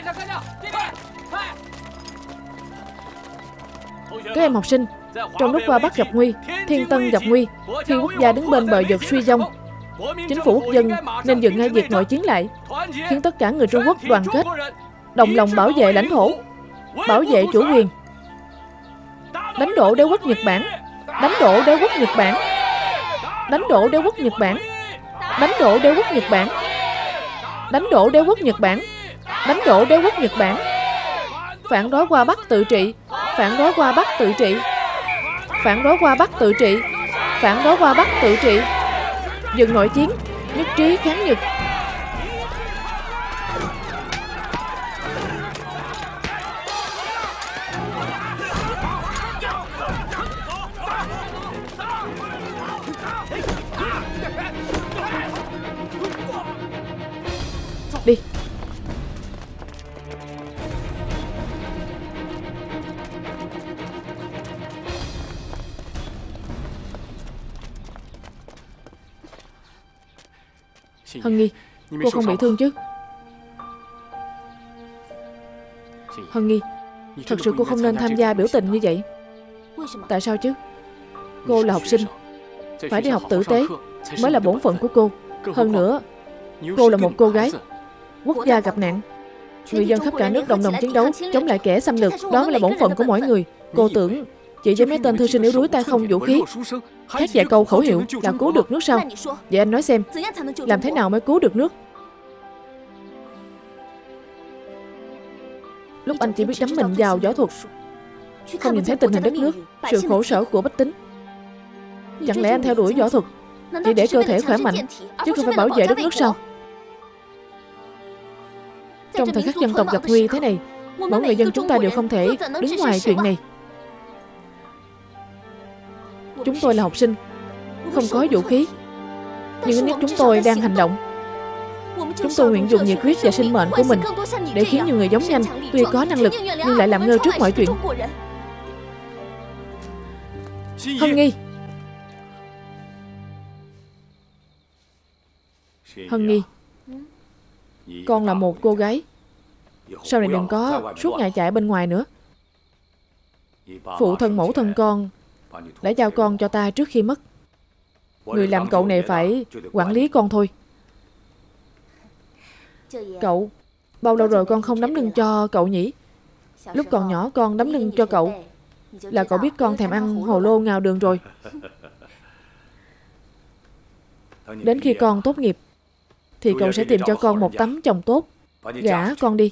Các em học sinh, trong lúc qua Bắc gặp nguy, Thiên Tân gặp nguy, khi quốc gia đứng bên bờ vực suy vong, chính phủ quốc dân nên dừng ngay việc nội chiến lại, khiến tất cả người Trung Quốc đoàn kết, đồng lòng bảo vệ lãnh thổ, bảo vệ chủ quyền. Đánh đổ đế quốc Nhật Bản. Đánh đổ đế quốc Nhật Bản. Đánh đổ đế quốc Nhật Bản. Đánh đổ đế quốc Nhật Bản. Đánh đổ đế quốc Nhật Bản. Đánh đổ đế quốc Nhật Bản. Phản đối qua Bắc tự trị. Phản đối qua Bắc tự trị. Phản đối qua Bắc tự trị. Phản đối qua Bắc tự trị. Dừng nội chiến, nhất trí kháng Nhật. Đi. Hân Nghi, cô không bị thương chứ? Hân Nghi, thật sự cô không nên tham gia biểu tình như vậy. Tại sao chứ? Cô là học sinh, phải đi học tử tế mới là bổn phận của cô. Hơn nữa, cô là một cô gái. Quốc gia gặp nạn, người dân khắp cả nước đồng lòng chiến đấu chống lại kẻ xâm lược, đó mới là bổn phận của mỗi người. Cô tưởng chỉ với mấy tên thư sinh yếu đuối tay không vũ khí, hát vài câu khẩu hiệu là cứu được nước sao? Vậy anh nói xem, làm thế nào mới cứu được nước? Lúc anh chỉ biết đắm mình vào võ thuật, không nhìn thấy tình hình đất nước, sự khổ sở của bách tính. Chẳng lẽ anh theo đuổi võ thuật chỉ để cơ thể khỏe mạnh, chứ không phải bảo vệ đất nước sao? Trong thời khắc dân tộc gặp nguy thế này, mỗi người dân chúng ta đều không thể đứng ngoài chuyện này. Chúng tôi là học sinh, không có vũ khí, nhưng ít nhất chúng tôi đang hành động. Chúng tôi nguyện dùng nhiệt huyết và sinh mệnh của mình để khiến nhiều người giống nhanh, tuy có năng lực nhưng lại làm ngơ trước mọi chuyện. Hân Nghi. Hân Nghi, con là một cô gái, sau này đừng có suốt ngày chạy bên ngoài nữa. Phụ thân mẫu thân con đã giao con cho ta trước khi mất. Người làm cậu này phải quản lý con thôi. Cậu, bao lâu rồi con không đấm lưng cho cậu nhỉ? Lúc còn nhỏ con đấm lưng cho cậu là cậu biết con thèm ăn hồ lô ngào đường rồi. Đến khi con tốt nghiệp thì cậu sẽ tìm cho con một tấm chồng tốt, gả con đi.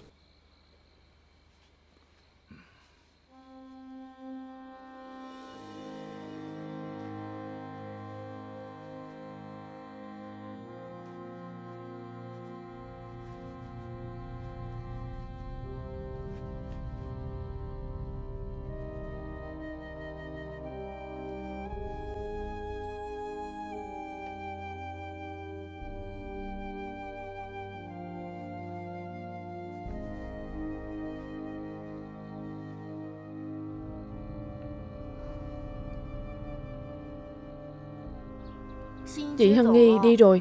Chị Hân Nghi đi rồi.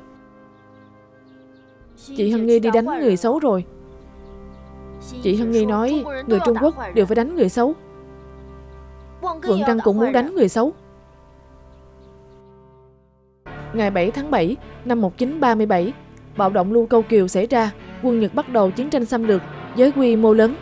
Chị Hân Nghi đi đánh người xấu rồi. Chị Hân Nghi nói người Trung Quốc đều phải đánh người xấu. Vượng Căn cũng muốn đánh người xấu. Ngày 7 tháng 7 năm 1937, bạo động Lưu Câu Kiều xảy ra, quân Nhật bắt đầu chiến tranh xâm lược với quy mô lớn.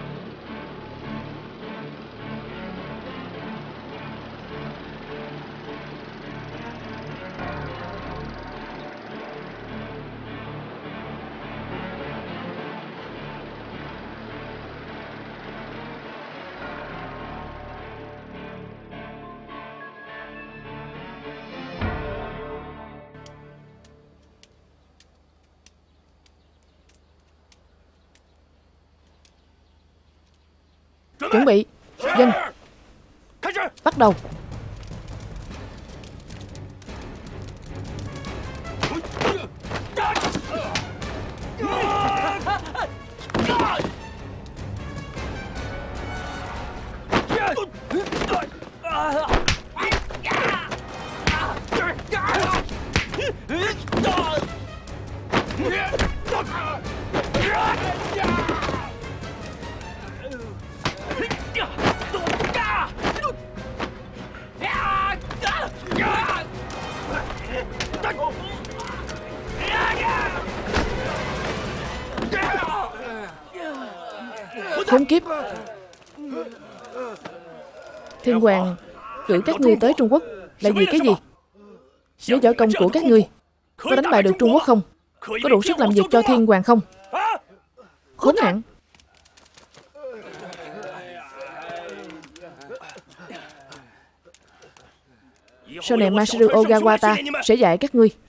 Chuẩn bị. Dân. Bắt đầu. Khốn kiếp. Thiên Hoàng cử các ngươi tới Trung Quốc là vì cái gì? Với võ công của các ngươi có đánh bại được Trung Quốc không? Có đủ sức làm việc cho Thiên Hoàng không? Khốn nạn. Sau này Masaru Ogawa ta sẽ dạy các ngươi.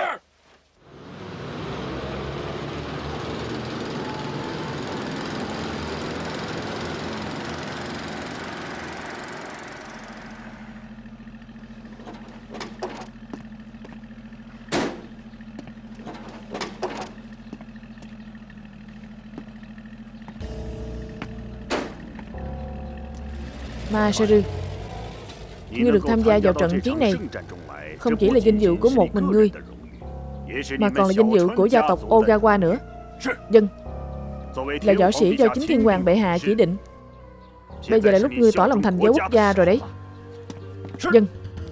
Masaru, ngươi được tham gia vào trận chiến này không chỉ là vinh dự của một mình ngươi, mà còn là vinh dự của gia tộc Ogawa nữa. Dân. Là võ sĩ do chính Thiên Hoàng bệ hạ chỉ định. Bây giờ là lúc ngươi tỏ lòng thành với quốc gia rồi đấy. Dân.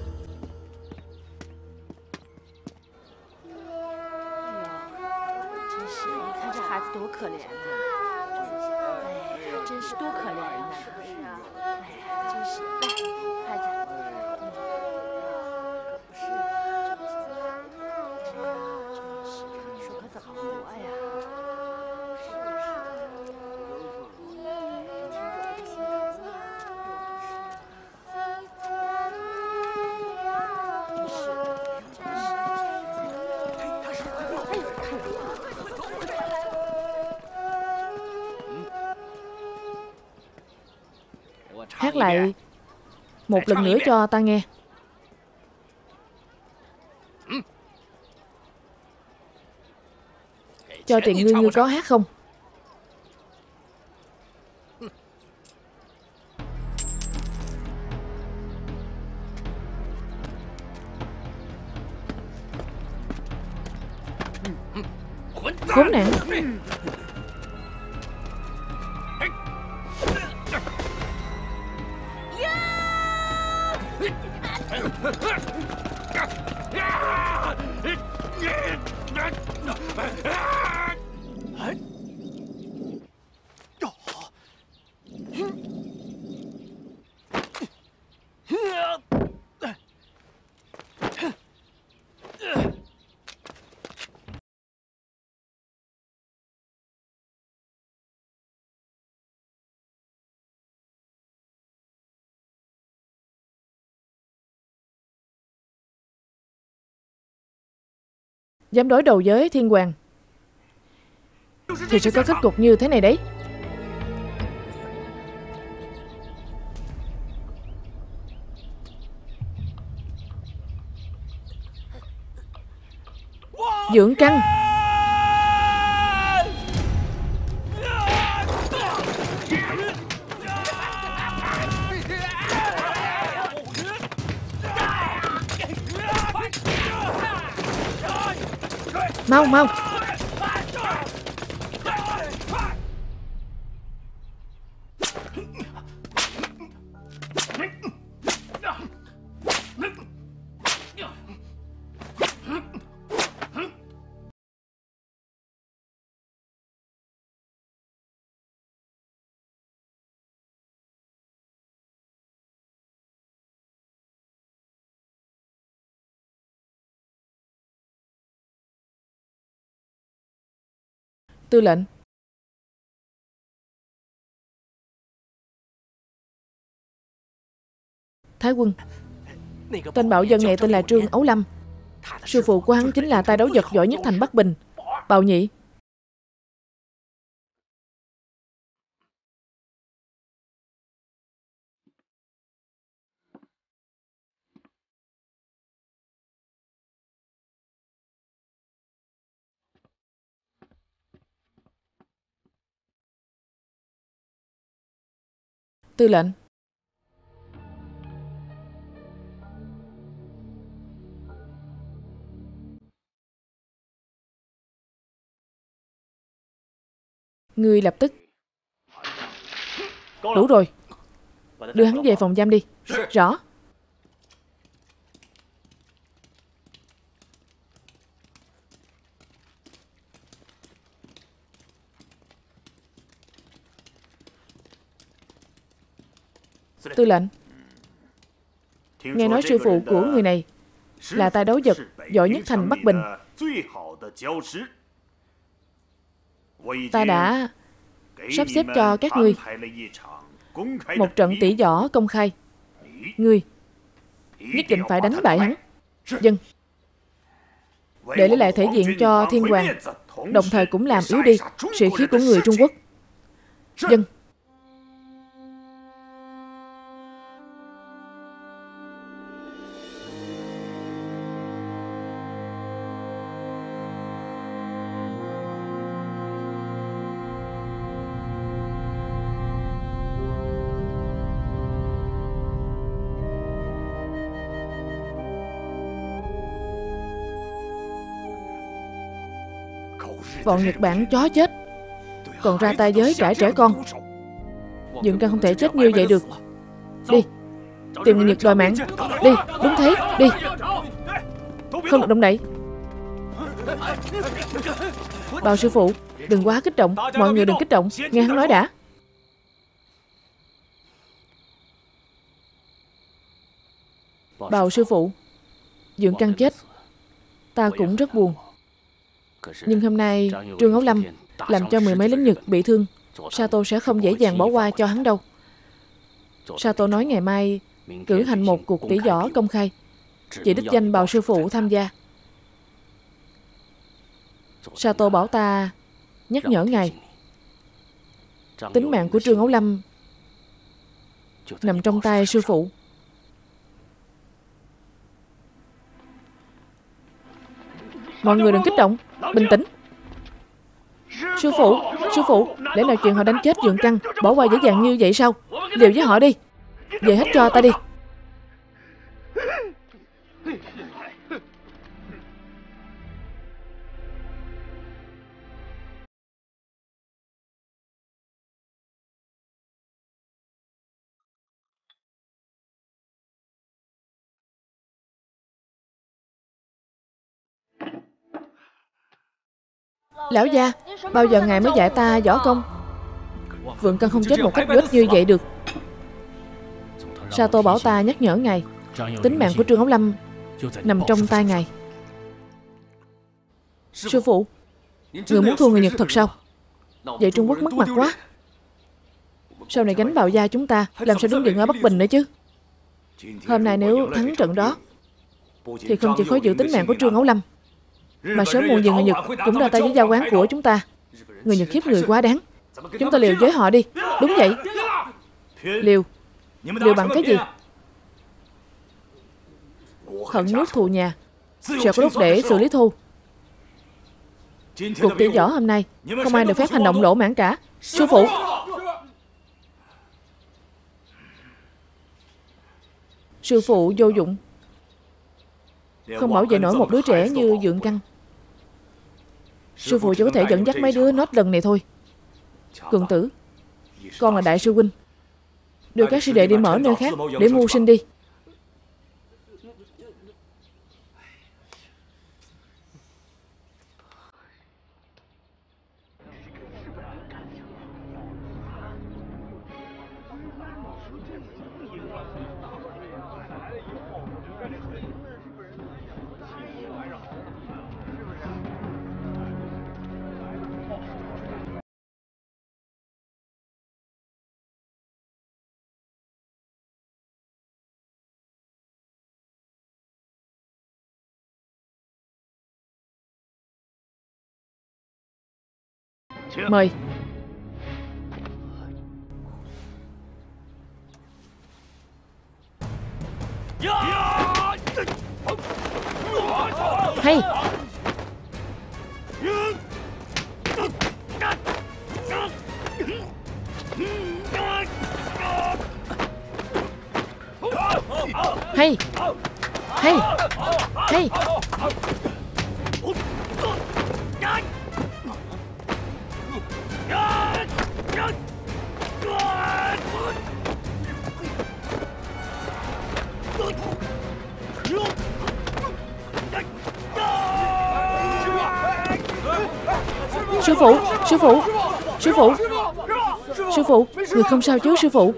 Hát lại một lần nữa cho ta nghe. Cho tiền ngươi, ngươi có hát không? Khốn nạn. Dám đối đầu với Thiên Hoàng thì sẽ có kết cục như thế này đấy. Dưỡng căn. Mau mau. Tư lệnh. Thái quân. Tên bạo dân này tên là Trương Ấu Lâm. Sư phụ của hắn chính là tay đấu vật giỏi nhất thành Bắc Bình, Bào Nhị. Tư lệnh. Ngươi lập tức. Đủ rồi. Đưa hắn về phòng giam đi. Rõ. Tư lệnh. Nghe nói sư phụ của người này là tay đấu vật giỏi nhất thành Bắc Bình. Ta đã sắp xếp cho các ngươi một trận tỷ võ công khai. Ngươi nhất định phải đánh bại hắn. Dân. Để lấy lại thể diện cho Thiên Hoàng, đồng thời cũng làm yếu đi sĩ khí của người Trung Quốc. Dân. Bọn Nhật Bản chó chết, còn ra tay với cả trẻ con. Dượng Căn không thể chết như vậy được. Đi, tìm người Nhật đòi mạng. Đi, đúng thế, đi. Không được động đậy. Bào sư phụ, đừng quá kích động. Mọi người đừng kích động, nghe hắn nói đã. Bào sư phụ, Dượng Căn chết, ta cũng rất buồn. Nhưng hôm nay Trương Ấu Lâm làm cho mười mấy lính Nhật bị thương. Sato sẽ không dễ dàng bỏ qua cho hắn đâu. Sato nói ngày mai cử hành một cuộc tỷ võ công khai, chỉ đích danh Bào sư phụ tham gia. Sato bảo ta nhắc nhở ngài, tính mạng của Trương Ấu Lâm nằm trong tay sư phụ. Mọi người đừng kích động, bình tĩnh. Sư phụ, lẽ nào chuyện họ đánh chết Dượng Căn bỏ qua dễ dàng như vậy sao? Liều với họ đi. Về hết cho ta đi. Lão gia, bao giờ ngài mới dạy ta võ công? Vượng Căn không chết một cách vô ích như vậy được. Sato bảo ta nhắc nhở ngài, tính mạng của Trương Ấu Lâm nằm trong tay ngài. Sư phụ, người muốn thua người Nhật thật sao? Vậy Trung Quốc mất mặt quá. Sau này gánh Bào gia chúng ta làm sao đứng vững ở Bắc Bình nữa chứ? Hôm nay nếu thắng trận đó thì không chỉ khó giữ tính mạng của Trương Ấu Lâm, mà sớm muộn gì người Nhật cũng ra tay với giao quán của chúng ta. Người Nhật hiếp người quá đáng. Chúng ta liều với họ đi. Đúng vậy. Liều bằng cái gì? Hận nước thù nhà, sẽ có lúc để xử lý thù. Cuộc tỷ võ hôm nay không ai được phép hành động lỗ mãn cả. Sư phụ. Sư phụ vô dụng, không bảo vệ nổi một đứa trẻ như Dượng Căn. Sư phụ chỉ có thể dẫn dắt mấy đứa nốt lần này thôi. Cường Tử, con là đại sư huynh, đưa các sư đệ đi mở nơi khác để mưu sinh đi. Mời. Hay. Hay. Hay. Hay. Sư phụ, sư phụ, sư phụ, sư phụ, người không sao chứ sư phụ?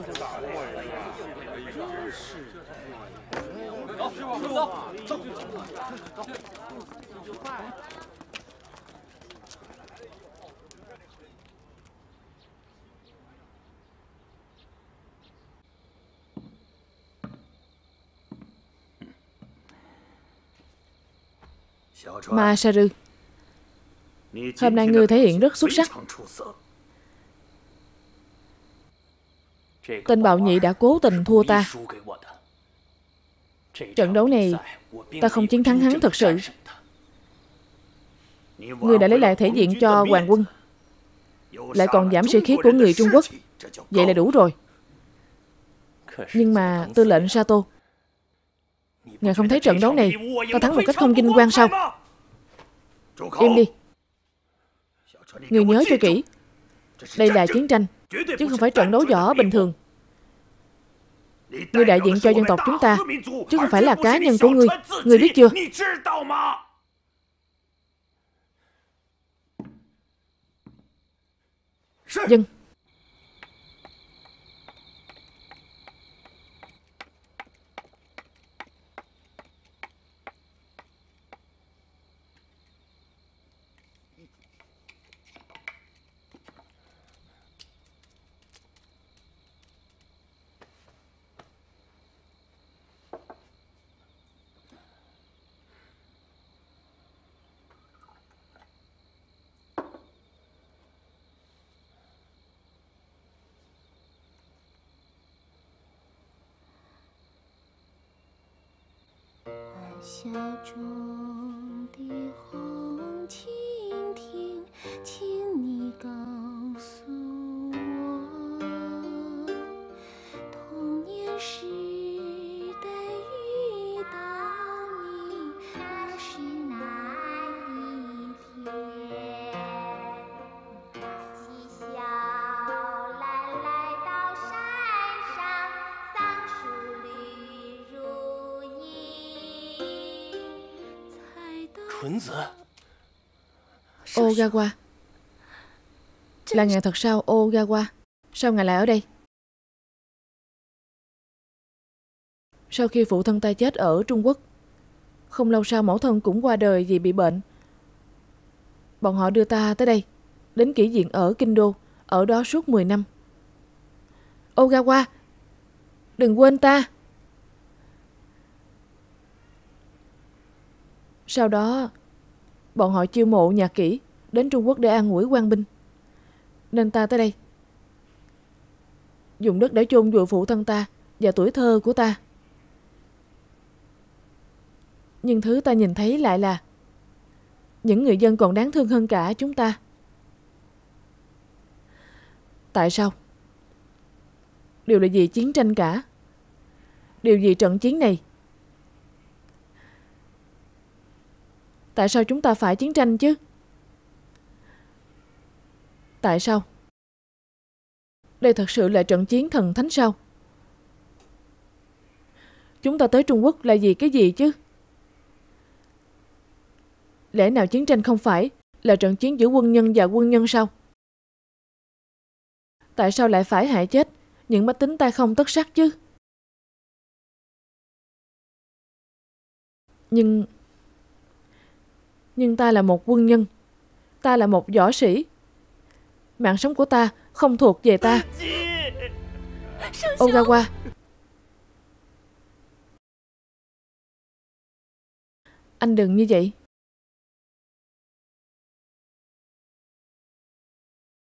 Ma Sa Rư, hôm nay ngươi thể hiện rất xuất sắc. Tên Bạo Nhị đã cố tình thua ta. Trận đấu này ta không chiến thắng hắn thật sự. Ngươi đã lấy lại thể diện cho hoàng quân, lại còn giảm sĩ khí của người Trung Quốc. Vậy là đủ rồi. Nhưng mà tư lệnh Sato, ngài không thấy trận đấu này ta thắng một cách không vinh quang sao? Im đi. Ngươi nhớ cho kỹ, đây là chiến tranh, chứ không phải trận đấu võ bình thường. Ngươi đại diện cho dân tộc chúng ta, chứ không phải là cá nhân của ngươi. Ngươi biết chưa? Dân. Ogawa. Là ngài thật sao, Ogawa? Sao ngài lại ở đây? Sau khi phụ thân ta chết ở Trung Quốc, không lâu sau mẫu thân cũng qua đời vì bị bệnh. Bọn họ đưa ta tới đây, đến kỹ viện ở Kinh Đô, ở đó suốt 10 năm. Ogawa, đừng quên ta. Sau đó, bọn họ chiêu mộ nhạc kỹ đến Trung Quốc để an ủi quan binh. Nên ta tới đây, dùng đất để chôn vùi phụ thân ta và tuổi thơ của ta. Nhưng thứ ta nhìn thấy lại là những người dân còn đáng thương hơn cả chúng ta. Tại sao? Đều là vì chiến tranh cả. Điều vì trận chiến này. Tại sao chúng ta phải chiến tranh chứ? Tại sao? Đây thật sự là trận chiến thần thánh sao? Chúng ta tới Trung Quốc là vì cái gì chứ? Lẽ nào chiến tranh không phải là trận chiến giữa quân nhân và quân nhân sao? Tại sao lại phải hại chết những bách tính tay không tất sắt chứ? Nhưng ta là một quân nhân. Ta là một võ sĩ. Mạng sống của ta không thuộc về ta. Ogawa, anh đừng như vậy.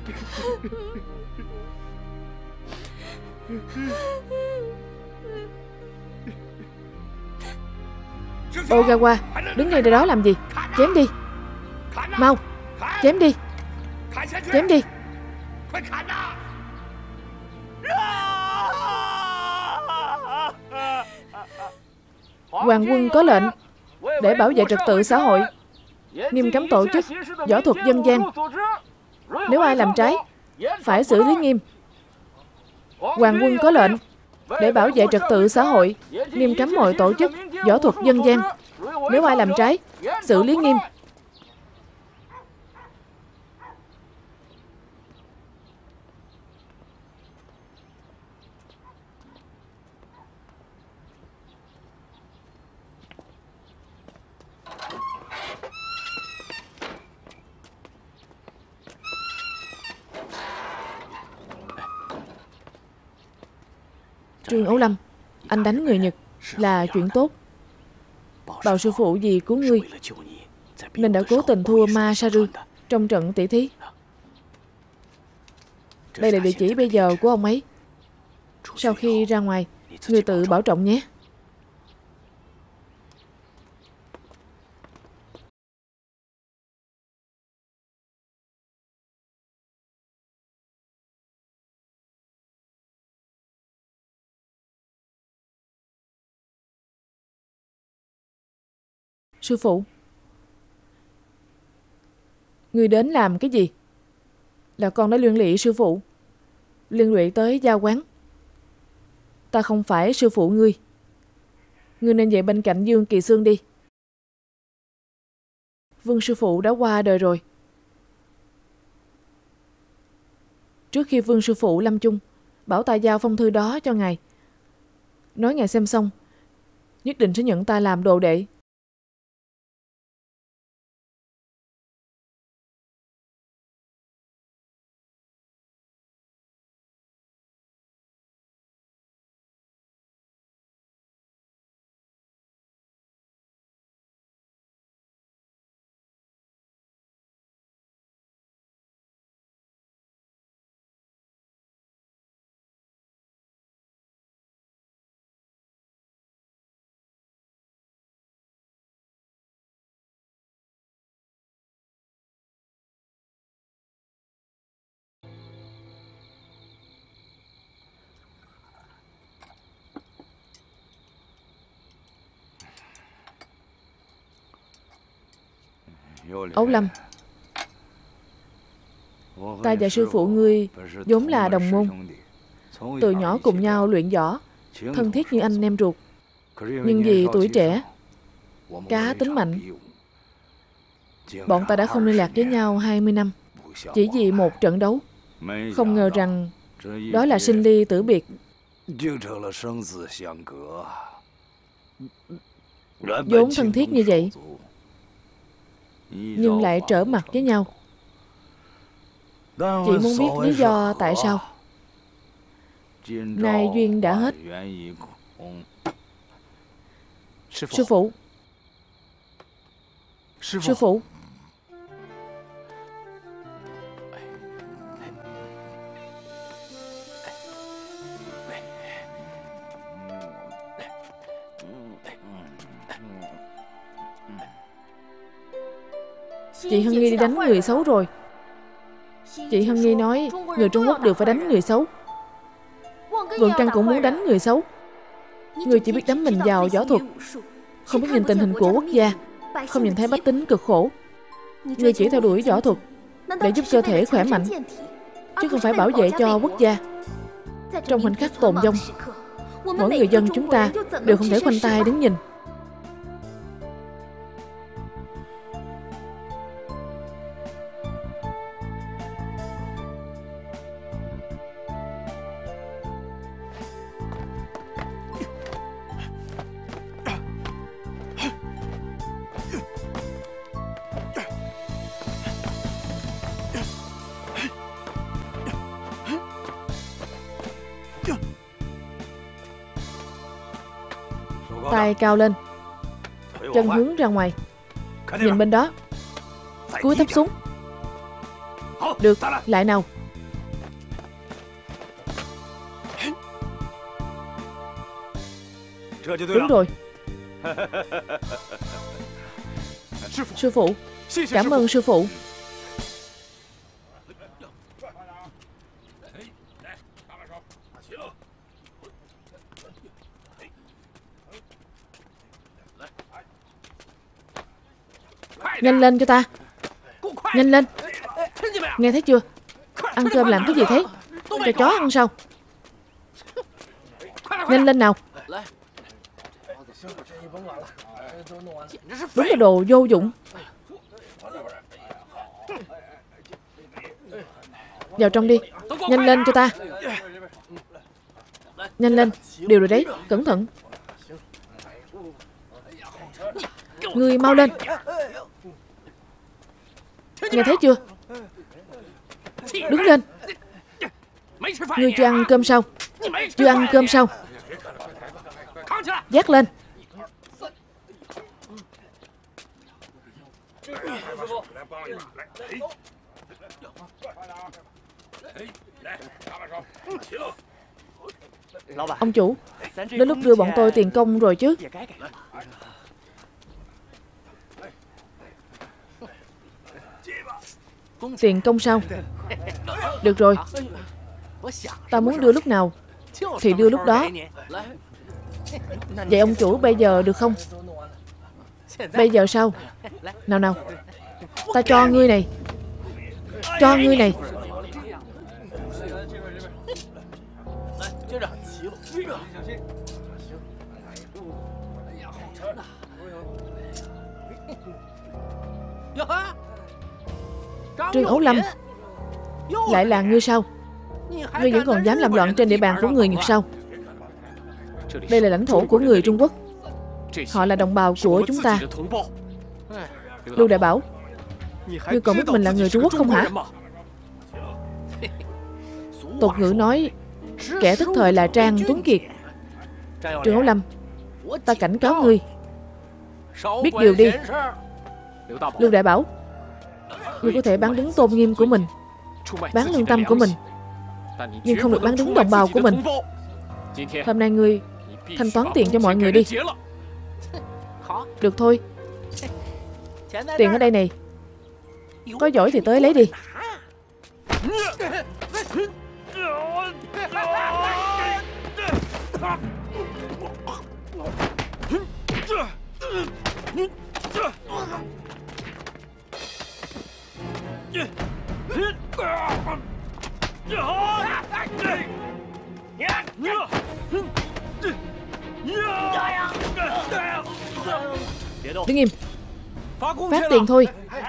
Ogawa, đứng ngay đó làm gì? Chém đi. Mau, chém đi. Chém đi. Hoàng quân có lệnh để bảo vệ trật tự xã hội, nghiêm cấm tổ chức võ thuật dân gian. Nếu ai làm trái, phải xử lý nghiêm. Hoàng quân có lệnh để bảo vệ trật tự xã hội, nghiêm cấm mọi tổ chức võ thuật dân gian. Nếu ai làm trái, xử lý nghiêm. Trương Ấu Lâm, anh đánh người Nhật là chuyện tốt. Bào sư phụ vì cứu ngươi nên đã cố tình thua Masaru trong trận tỷ thí. Đây là địa chỉ bây giờ của ông ấy. Sau khi ra ngoài, ngươi tự bảo trọng nhé. Sư phụ, ngươi đến làm cái gì? Là con đã liên lụy sư phụ, liên lụy tới gia quán. Ta không phải sư phụ ngươi. Ngươi nên về bên cạnh Dương Kỳ Xương đi. Vương sư phụ đã qua đời rồi. Trước khi Vương sư phụ lâm chung, bảo ta giao phong thư đó cho ngài. Nói ngài xem xong, nhất định sẽ nhận ta làm đồ đệ. Ấu Lâm, ta và sư phụ ngươi vốn là đồng môn, từ nhỏ cùng nhau luyện võ, thân thiết như anh em ruột. Nhưng vì tuổi trẻ, cá tính mạnh, bọn ta đã không liên lạc với nhau 20 năm, chỉ vì một trận đấu. Không ngờ rằng đó là sinh ly tử biệt. Vốn thân thiết như vậy, nhưng lại trở mặt với nhau. Chị muốn biết lý do tại sao? Nay duyên đã hết. Sư phụ, sư phụ, chị Hân Nghi đi đánh người xấu rồi. Chị Hân Nghi nói người Trung Quốc đều phải đánh người xấu. Vượng Căn cũng muốn đánh người xấu. Người chỉ biết đắm mình vào võ thuật, không biết nhìn tình hình của quốc gia, không nhìn thấy bách tính cực khổ. Người chỉ theo đuổi võ thuật để giúp cơ thể khỏe mạnh, chứ không phải bảo vệ cho quốc gia. Trong khoảnh khắc tồn vong, mỗi người dân chúng ta đều không thể khoanh tay đứng nhìn. Tay cao lên, chân hướng ra ngoài. Nhìn bên đó, cúi thấp xuống. Được, lại nào. Đúng rồi. Sư phụ. Cảm ơn sư phụ. Nhanh lên cho ta. Nhanh lên. Nghe thấy chưa? Ăn cơm làm cái gì thế? Cho chó ăn sao? Nhanh lên nào. Đúng là đồ vô dụng. Vào trong đi. Nhanh lên cho ta. Nhanh lên. Điều rồi đấy. Cẩn thận. Ngươi mau lên. Nghe thấy chưa? Đứng lên. Ngươi chưa ăn cơm sao? Chưa ăn cơm sao? Vác lên. Ông chủ, đến lúc đưa bọn tôi tiền công rồi chứ. Tiền công sao? Được rồi. Ta muốn đưa lúc nào thì đưa lúc đó. Vậy ông chủ bây giờ được không? Bây giờ sao? Nào nào. Ta cho ngươi này. Cho ngươi này. Trương Ấu Lâm. Lại là ngươi sao? Ngươi vẫn còn dám làm loạn trên địa bàn của người Nhật sao? Đây là lãnh thổ của người Trung Quốc. Họ là đồng bào của chúng ta. Lưu Đại Bảo, ngươi còn biết mình là người Trung Quốc không hả? Tục ngữ nói kẻ thức thời là Trang Tuấn Kiệt. Trương Ấu Lâm, ta cảnh cáo ngươi, biết điều đi. Lưu Đại Bảo, ngươi có thể bán đứng tôn nghiêm của mình, bán lương tâm của mình, nhưng không được bán đứng đồng bào của mình. Hôm nay ngươi thanh toán tiền cho mọi người đi. Được thôi. Tiền ở đây này. Có giỏi thì tới lấy đi. Đứng im. Phát tiền thôi.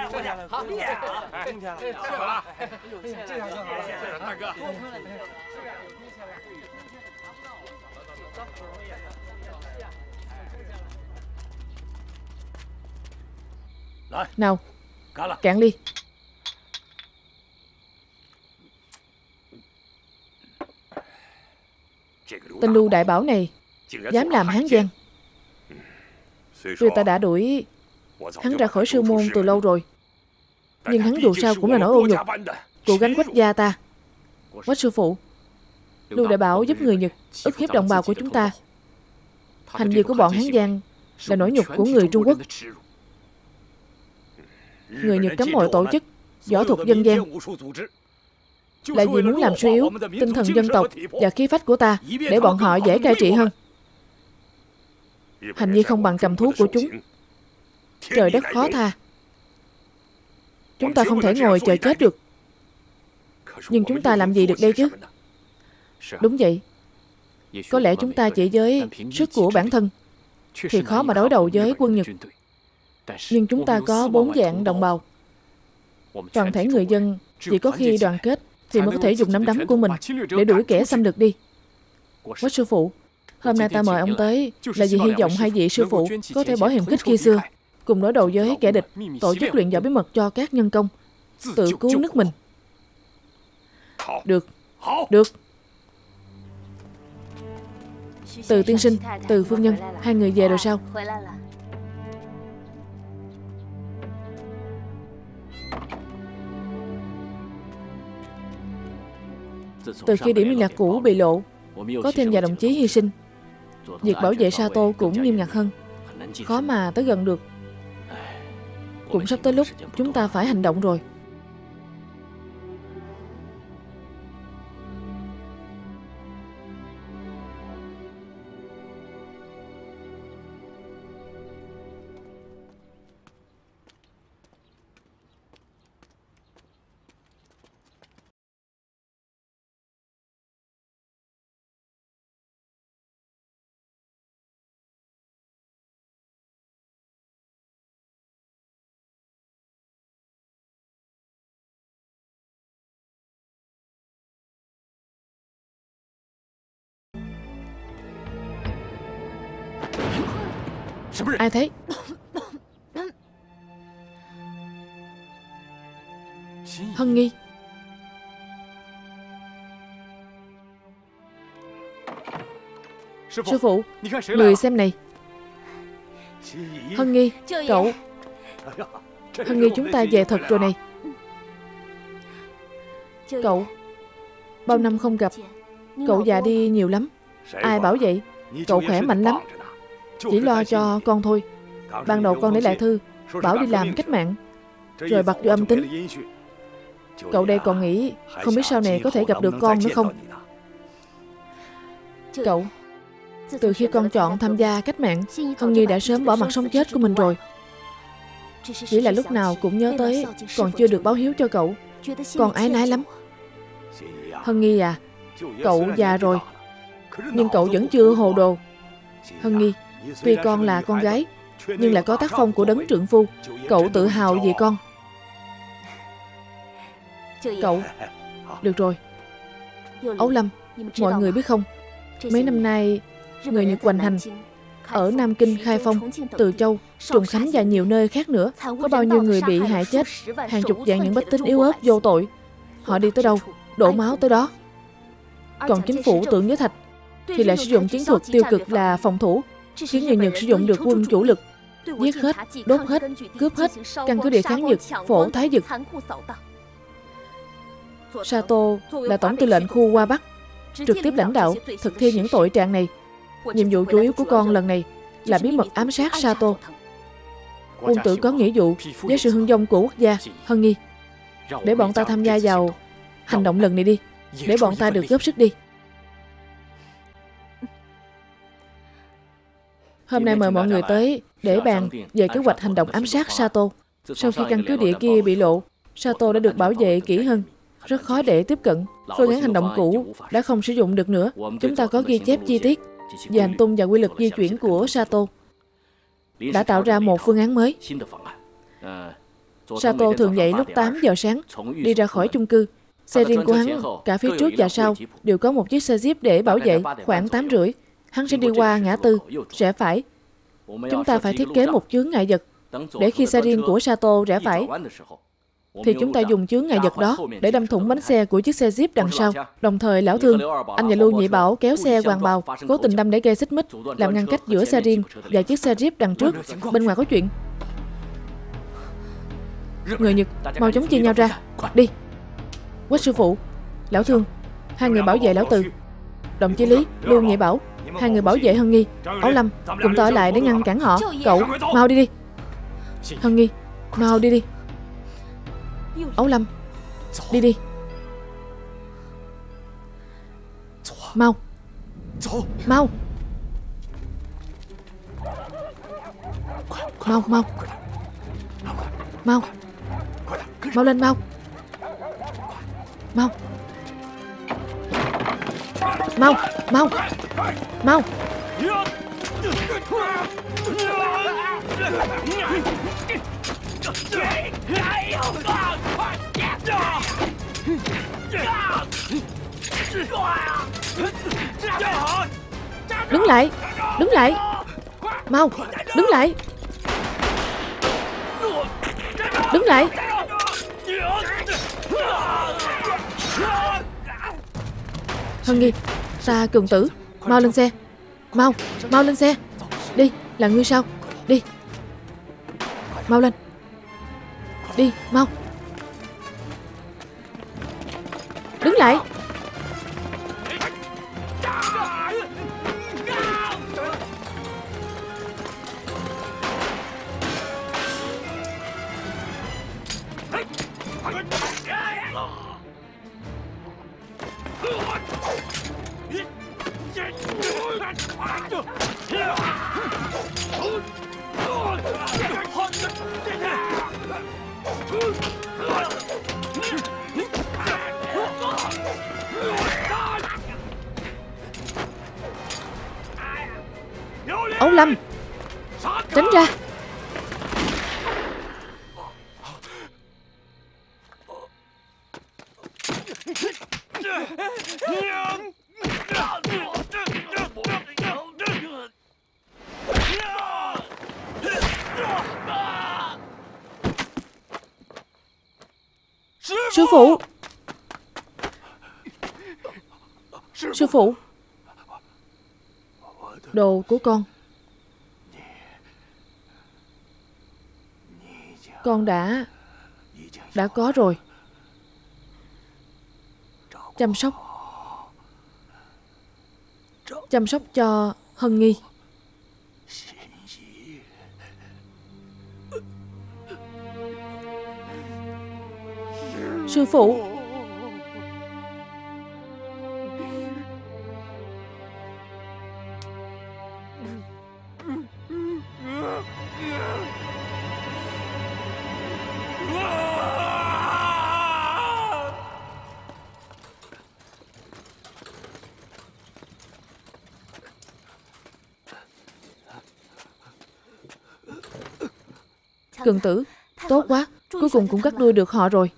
Nào, cạn ly. Tên Lưu Đại Bảo này dám làm Hán Giang. Tuy ta đã đuổi hắn ra khỏi sư môn từ lâu rồi, nhưng hắn dù sao cũng là nỗi ô nhục của gánh Quách gia ta. Quách sư phụ, Lưu Đại Bảo giúp người Nhật ức hiếp đồng bào của chúng ta. Hành vi của bọn Hán Giang là nỗi nhục của người Trung Quốc. Người Nhật cấm mọi tổ chức võ thuật dân gian là vì muốn làm suy yếu tinh thần dân tộc và khí phách của ta, để bọn họ dễ cai trị hơn. Hành vi không bằng cầm thú của chúng. Trời đất khó tha. Chúng ta không thể ngồi chờ chết được. Nhưng chúng ta làm gì được đây chứ? Đúng vậy. Có lẽ chúng ta chỉ với sức của bản thân thì khó mà đối đầu với quân Nhật. Nhưng chúng ta có 4 vạn đồng bào. Toàn thể người dân chỉ có khi đoàn kết thì mới có thể dùng nắm đấm của mình để đuổi kẻ xâm lược đi. Quách sư phụ, hôm nay ta mời ông tới là vì hy vọng hai vị sư phụ có thể bỏ hiềm khích khi xưa, cùng đối đầu với kẻ địch, tổ chức luyện võ bí mật cho các nhân công, tự cứu nước mình. Được. Được. Từ tiên sinh, Từ phu nhân, hai người về rồi sao? Từ khi điểm liên lạc cũ bị lộ, có thêm vài đồng chí hy sinh, việc bảo vệ Sato cũng nghiêm ngặt hơn, khó mà tới gần được. Cũng sắp tới lúc chúng ta phải hành động rồi. Ai thế? Hân Nghi. Sư phụ, người xem này. Hân Nghi, cậu. Hân Nghi, chúng ta về thật rồi này. Cậu, bao năm không gặp, cậu già đi nhiều lắm. Ai bảo vậy? Cậu khỏe mạnh lắm. Chỉ lo cho con thôi. Ban đầu con để lại thư bảo đi làm cách mạng, rồi bật vô âm tính. Cậu đây còn nghĩ không biết sau này có thể gặp được con nữa không? Cậu, từ khi con chọn tham gia cách mạng, Hân Nghi đã sớm bỏ mặt sống chết của mình rồi. Chỉ là lúc nào cũng nhớ tới còn chưa được báo hiếu cho cậu, con áy náy lắm. Hân Nghi à, cậu già rồi, nhưng cậu vẫn chưa hồ đồ. Hân Nghi, tuy con là con gái, nhưng lại có tác phong của đấng trượng phu. Cậu tự hào về con. Cậu, được rồi. Ấu Lâm, mọi người biết không, mấy năm nay người Nhật hoành hành ở Nam Kinh, Khai Phong, Từ Châu, Trùng Khánh và nhiều nơi khác nữa. Có bao nhiêu người bị hại chết, hàng chục vạn những bách tính yếu ớt vô tội. Họ đi tới đâu, đổ máu tới đó. Còn chính phủ Tưởng Nhớ Thạch thì lại sử dụng chiến thuật tiêu cực là phòng thủ, khiến người Nhật sử dụng được quân chủ lực, giết hết, đốt hết, cướp hết căn cứ địa kháng Nhật Phổ Thái Dực. Sato là tổng tư lệnh khu Hoa Bắc, trực tiếp lãnh đạo thực thi những tội trạng này. Nhiệm vụ chủ yếu của con lần này là bí mật ám sát Sato. Quân tử có nghĩa vụ với sự hưng vong của quốc gia. Hân Nghi, để bọn ta tham gia vào hành động lần này đi, để bọn ta được góp sức đi. Hôm nay mời mọi người tới để bàn về kế hoạch hành động ám sát Sato. Sau khi căn cứ địa kia bị lộ, Sato đã được bảo vệ kỹ hơn, rất khó để tiếp cận. Phương án hành động cũ đã không sử dụng được nữa. Chúng ta có ghi chép chi tiết về hành tung và quy luật di chuyển của Sato, đã tạo ra một phương án mới. Sato thường dậy lúc 8 giờ sáng, đi ra khỏi chung cư. Xe riêng của hắn, cả phía trước và sau, đều có một chiếc xe Jeep để bảo vệ. Khoảng 8 rưỡi, hắn sẽ đi qua ngã tư, rẽ phải. Chúng ta phải thiết kế một chướng ngại vật, để khi xe riêng của Sato rẽ phải, thì chúng ta dùng chướng ngại vật đó để đâm thủng bánh xe của chiếc xe Jeep đằng sau. Đồng thời, Lão Thương, anh và Lưu Nhị Bảo kéo xe Hoàng Bào, cố tình đâm để gây xích mích, làm ngăn cách giữa xe riêng và chiếc xe Jeep đằng trước. Bên ngoài có chuyện. Người Nhật, mau chóng chia nhau ra. Đi. Quách sư phụ, Lão Thương, hai người bảo vệ Lão Từ. Đồng chí Lý, Lưu Nhị Bảo, hai người bảo vệ Hân Nghi. Ấu Lâm, cùng tôi ở lại để ngăn cản họ. Cậu, mau đi đi. Hân Nghi, mau đi đi. Ấu Lâm, đi đi. Mau. Mau. Mau, mau. Mau. Mau lên, mau. Mau. Mau, mau. Mau. Đứng lại. Đứng lại. Mau. Đứng lại. Đứng lại. Hân Nghi, ta cường tử. Mau lên xe. Mau. Mau lên xe. Đi, là ngươi sao? Đi. Mau lên. Đi, mau. Đứng lại. Ấu Lâm, tránh ra. Sư phụ! Sư phụ! Đồ của con đã có rồi. Chăm sóc cho Hân Nghi. Sư phụ! Cường tử, tốt quá, cuối cùng cũng cắt đuôi được họ rồi.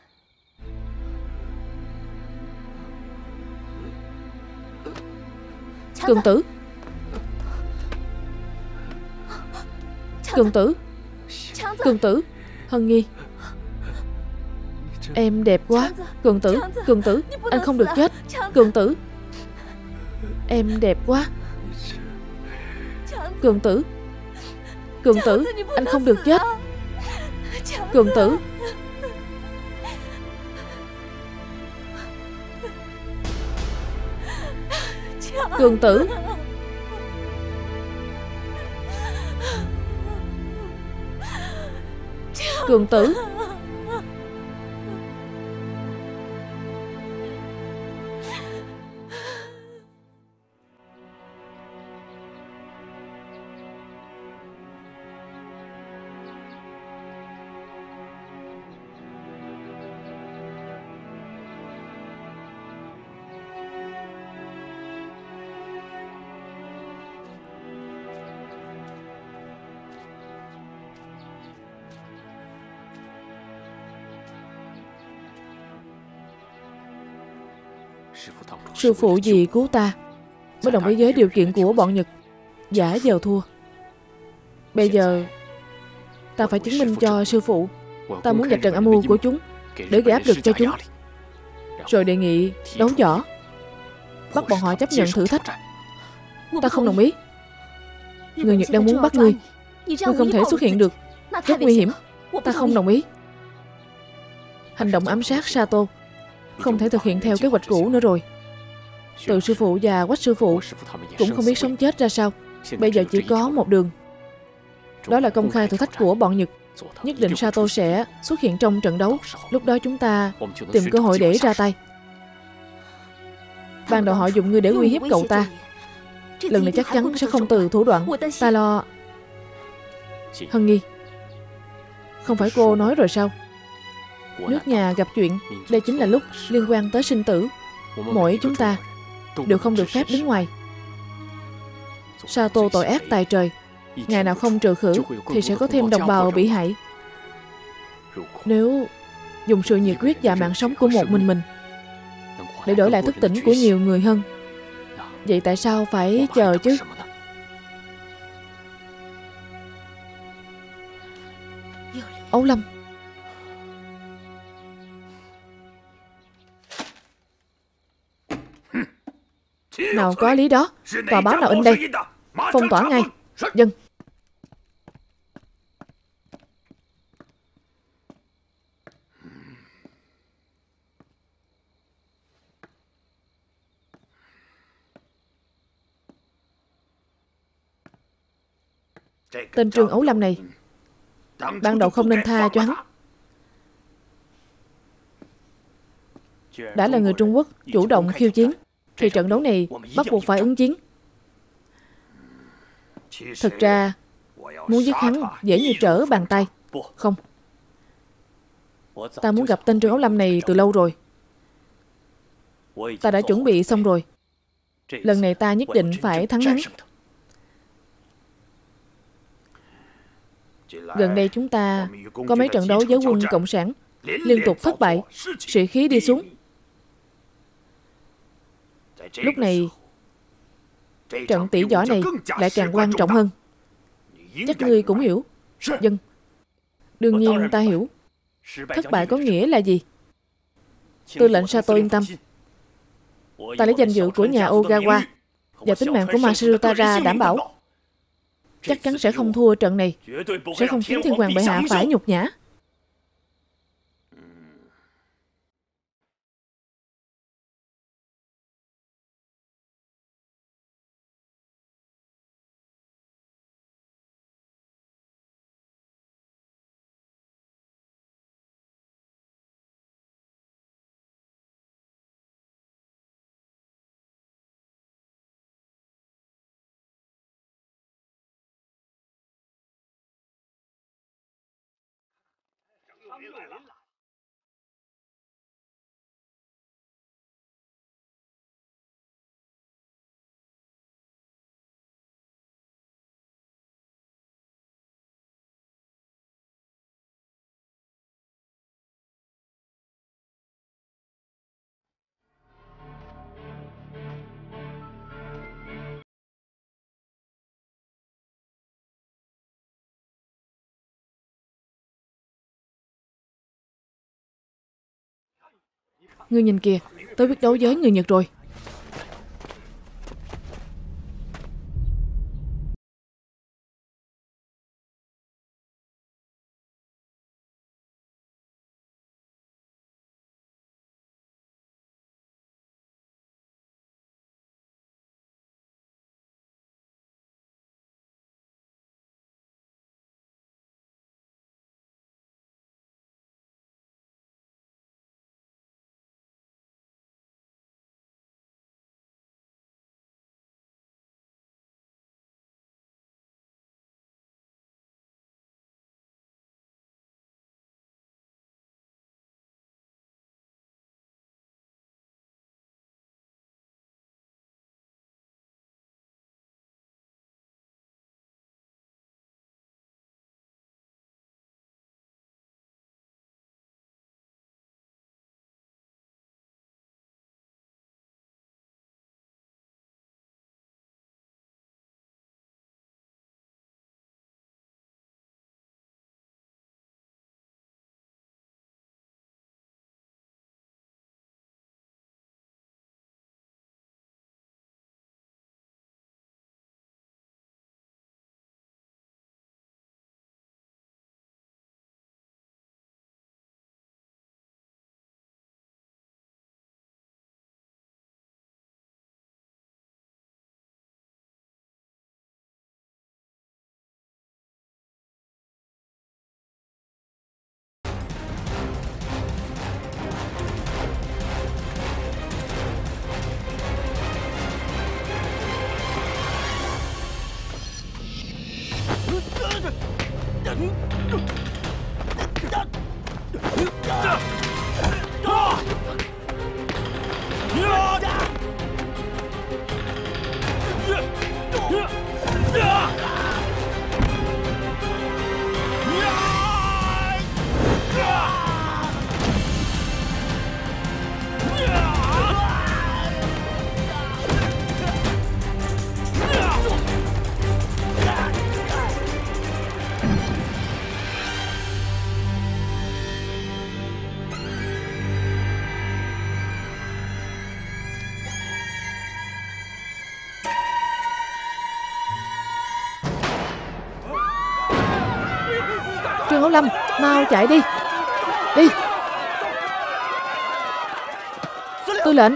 Cường tử! Cường tử! Cường tử! Hân Nghi, em đẹp quá. Cường tử! Cường tử! Anh không được chết. Cường tử! Em đẹp quá. Cường tử! Cường tử! Anh không được chết. Cường tử! Cường tử! Cường tử! Sư phụ vì cứu ta mới đồng ý với điều kiện của bọn Nhật, giả vờ thua. Bây giờ ta phải chứng minh cho sư phụ. Ta muốn vạch trần âm mưu của chúng để gây áp lực cho chúng, rồi đề nghị đấu võ, bắt bọn họ chấp nhận thử thách. Ta không đồng ý. Người Nhật đang muốn bắt ngươi. Ngươi không thể xuất hiện được, rất nguy hiểm. Ta không đồng ý. Hành động ám sát Sato không thể thực hiện theo kế hoạch cũ nữa rồi. Từ sư phụ và Quách sư phụ cũng không biết sống chết ra sao. Bây giờ chỉ có một đường, đó là công khai thử thách của bọn Nhật. Nhất định Sato sẽ xuất hiện trong trận đấu. Lúc đó chúng ta tìm cơ hội để ra tay. Ban đầu họ dùng ngươi để uy hiếp cậu ta, lần này chắc chắn sẽ không từ thủ đoạn. Ta lo. Hân Nghi, không phải cô nói rồi sao? Nước nhà gặp chuyện, đây chính là lúc liên quan tới sinh tử. Mỗi chúng ta đều không được phép đứng ngoài. Sato tội ác tài trời, ngày nào không trừ khử thì sẽ có thêm đồng bào bị hại. Nếu dùng sự nhiệt huyết và mạng sống của một mình để đổi lại thức tỉnh của nhiều người hơn, vậy tại sao phải chờ chứ? Ấu Lâm, nào có lý đó. Tòa báo nào in đây? Phong tỏa ngay. Dân. Tên Trương Ấu Lâm này ban đầu không nên tha cho hắn. Đã là người Trung Quốc chủ động khiêu chiến, thì trận đấu này bắt buộc phải ứng chiến. Thực ra, muốn giết hắn dễ như trở bàn tay. Không, ta muốn gặp tên Trương Ấu Lâm này từ lâu rồi. Ta đã chuẩn bị xong rồi. Lần này ta nhất định phải thắng hắn. Gần đây chúng ta có mấy trận đấu với quân Cộng sản, liên tục thất bại, sĩ khí đi xuống. Lúc này, trận tỷ võ này lại càng quan trọng hơn. Chắc ngươi cũng hiểu. Dân, đương nhiên ta hiểu. Thất bại có nghĩa là gì? Tư lệnh Sato yên tâm. Ta lấy danh dự của nhà Ogawa và tính mạng của Masaru ta ra đảm bảo. Chắc chắn sẽ không thua trận này, sẽ không khiến Thiên Hoàng bệ hạ phải nhục nhã. Ngươi nhìn kìa, tôi biết đấu với người Nhật rồi. Trương Ấu Lâm, mau chạy đi. Đi. Tư lệnh.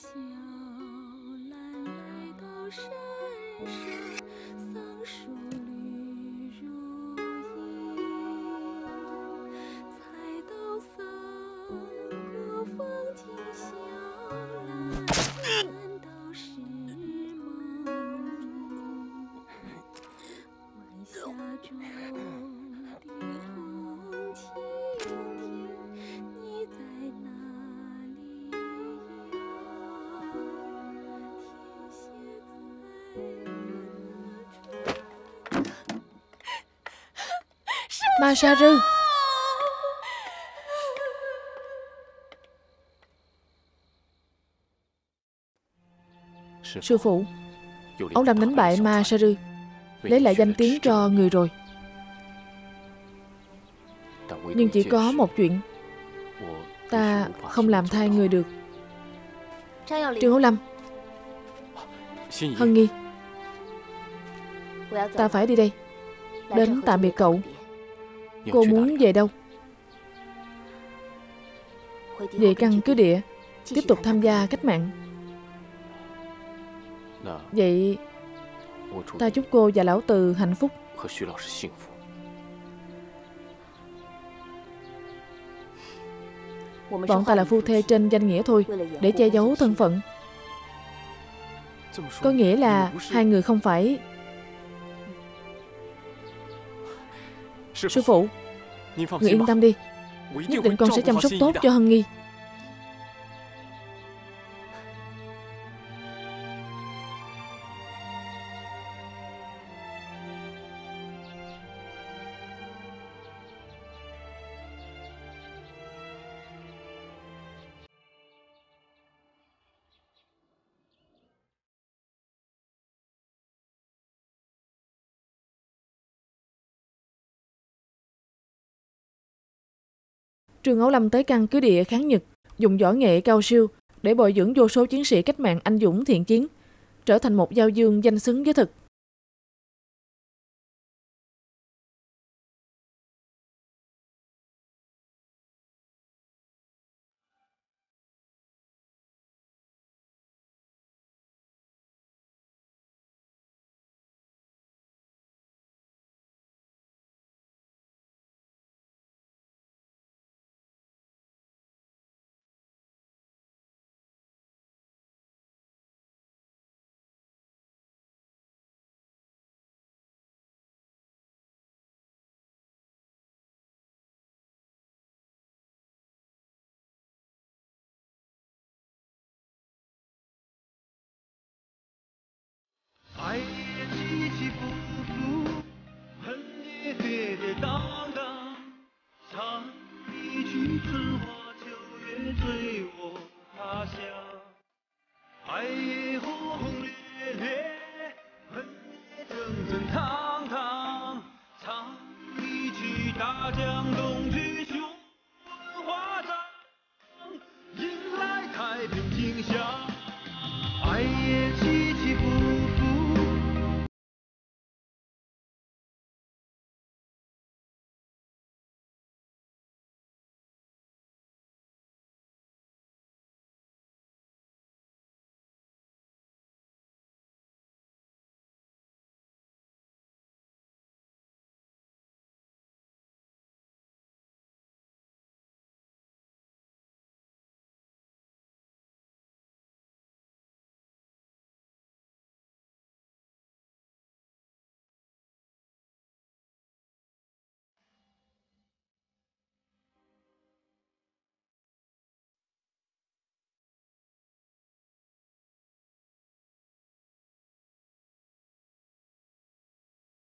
Ma Sa Rư. Sư phụ, Ấu Lâm đánh bại Ma Sa Rư, lấy lại danh tiếng cho người rồi. Nhưng chỉ có một chuyện, ta không làm thay người được. Trương Ấu Lâm, Hân Nghi, ta phải đi đây, đến tạm biệt cậu. Cô muốn về đâu? Về căn cứ địa, tiếp tục tham gia cách mạng. Vậy ta chúc cô và lão Từ hạnh phúc. Bọn ta là phu thê trên danh nghĩa thôi, để che giấu thân phận. Có nghĩa là hai người không phải. Sư phụ, người yên tâm đi, nhất định con sẽ chăm sóc tốt cho Hân Nghi. Trương Ấu Lâm tới căn cứ địa kháng Nhật, dùng võ nghệ cao siêu để bồi dưỡng vô số chiến sĩ cách mạng anh dũng thiện chiến, trở thành một giao dương danh xứng với thực. 爱也起起伏伏，恨也跌跌宕宕，唱一曲春花秋月醉我他乡。爱也轰轰烈烈，恨也正正堂堂，唱一曲大江东去雄文华章，迎来太平景象。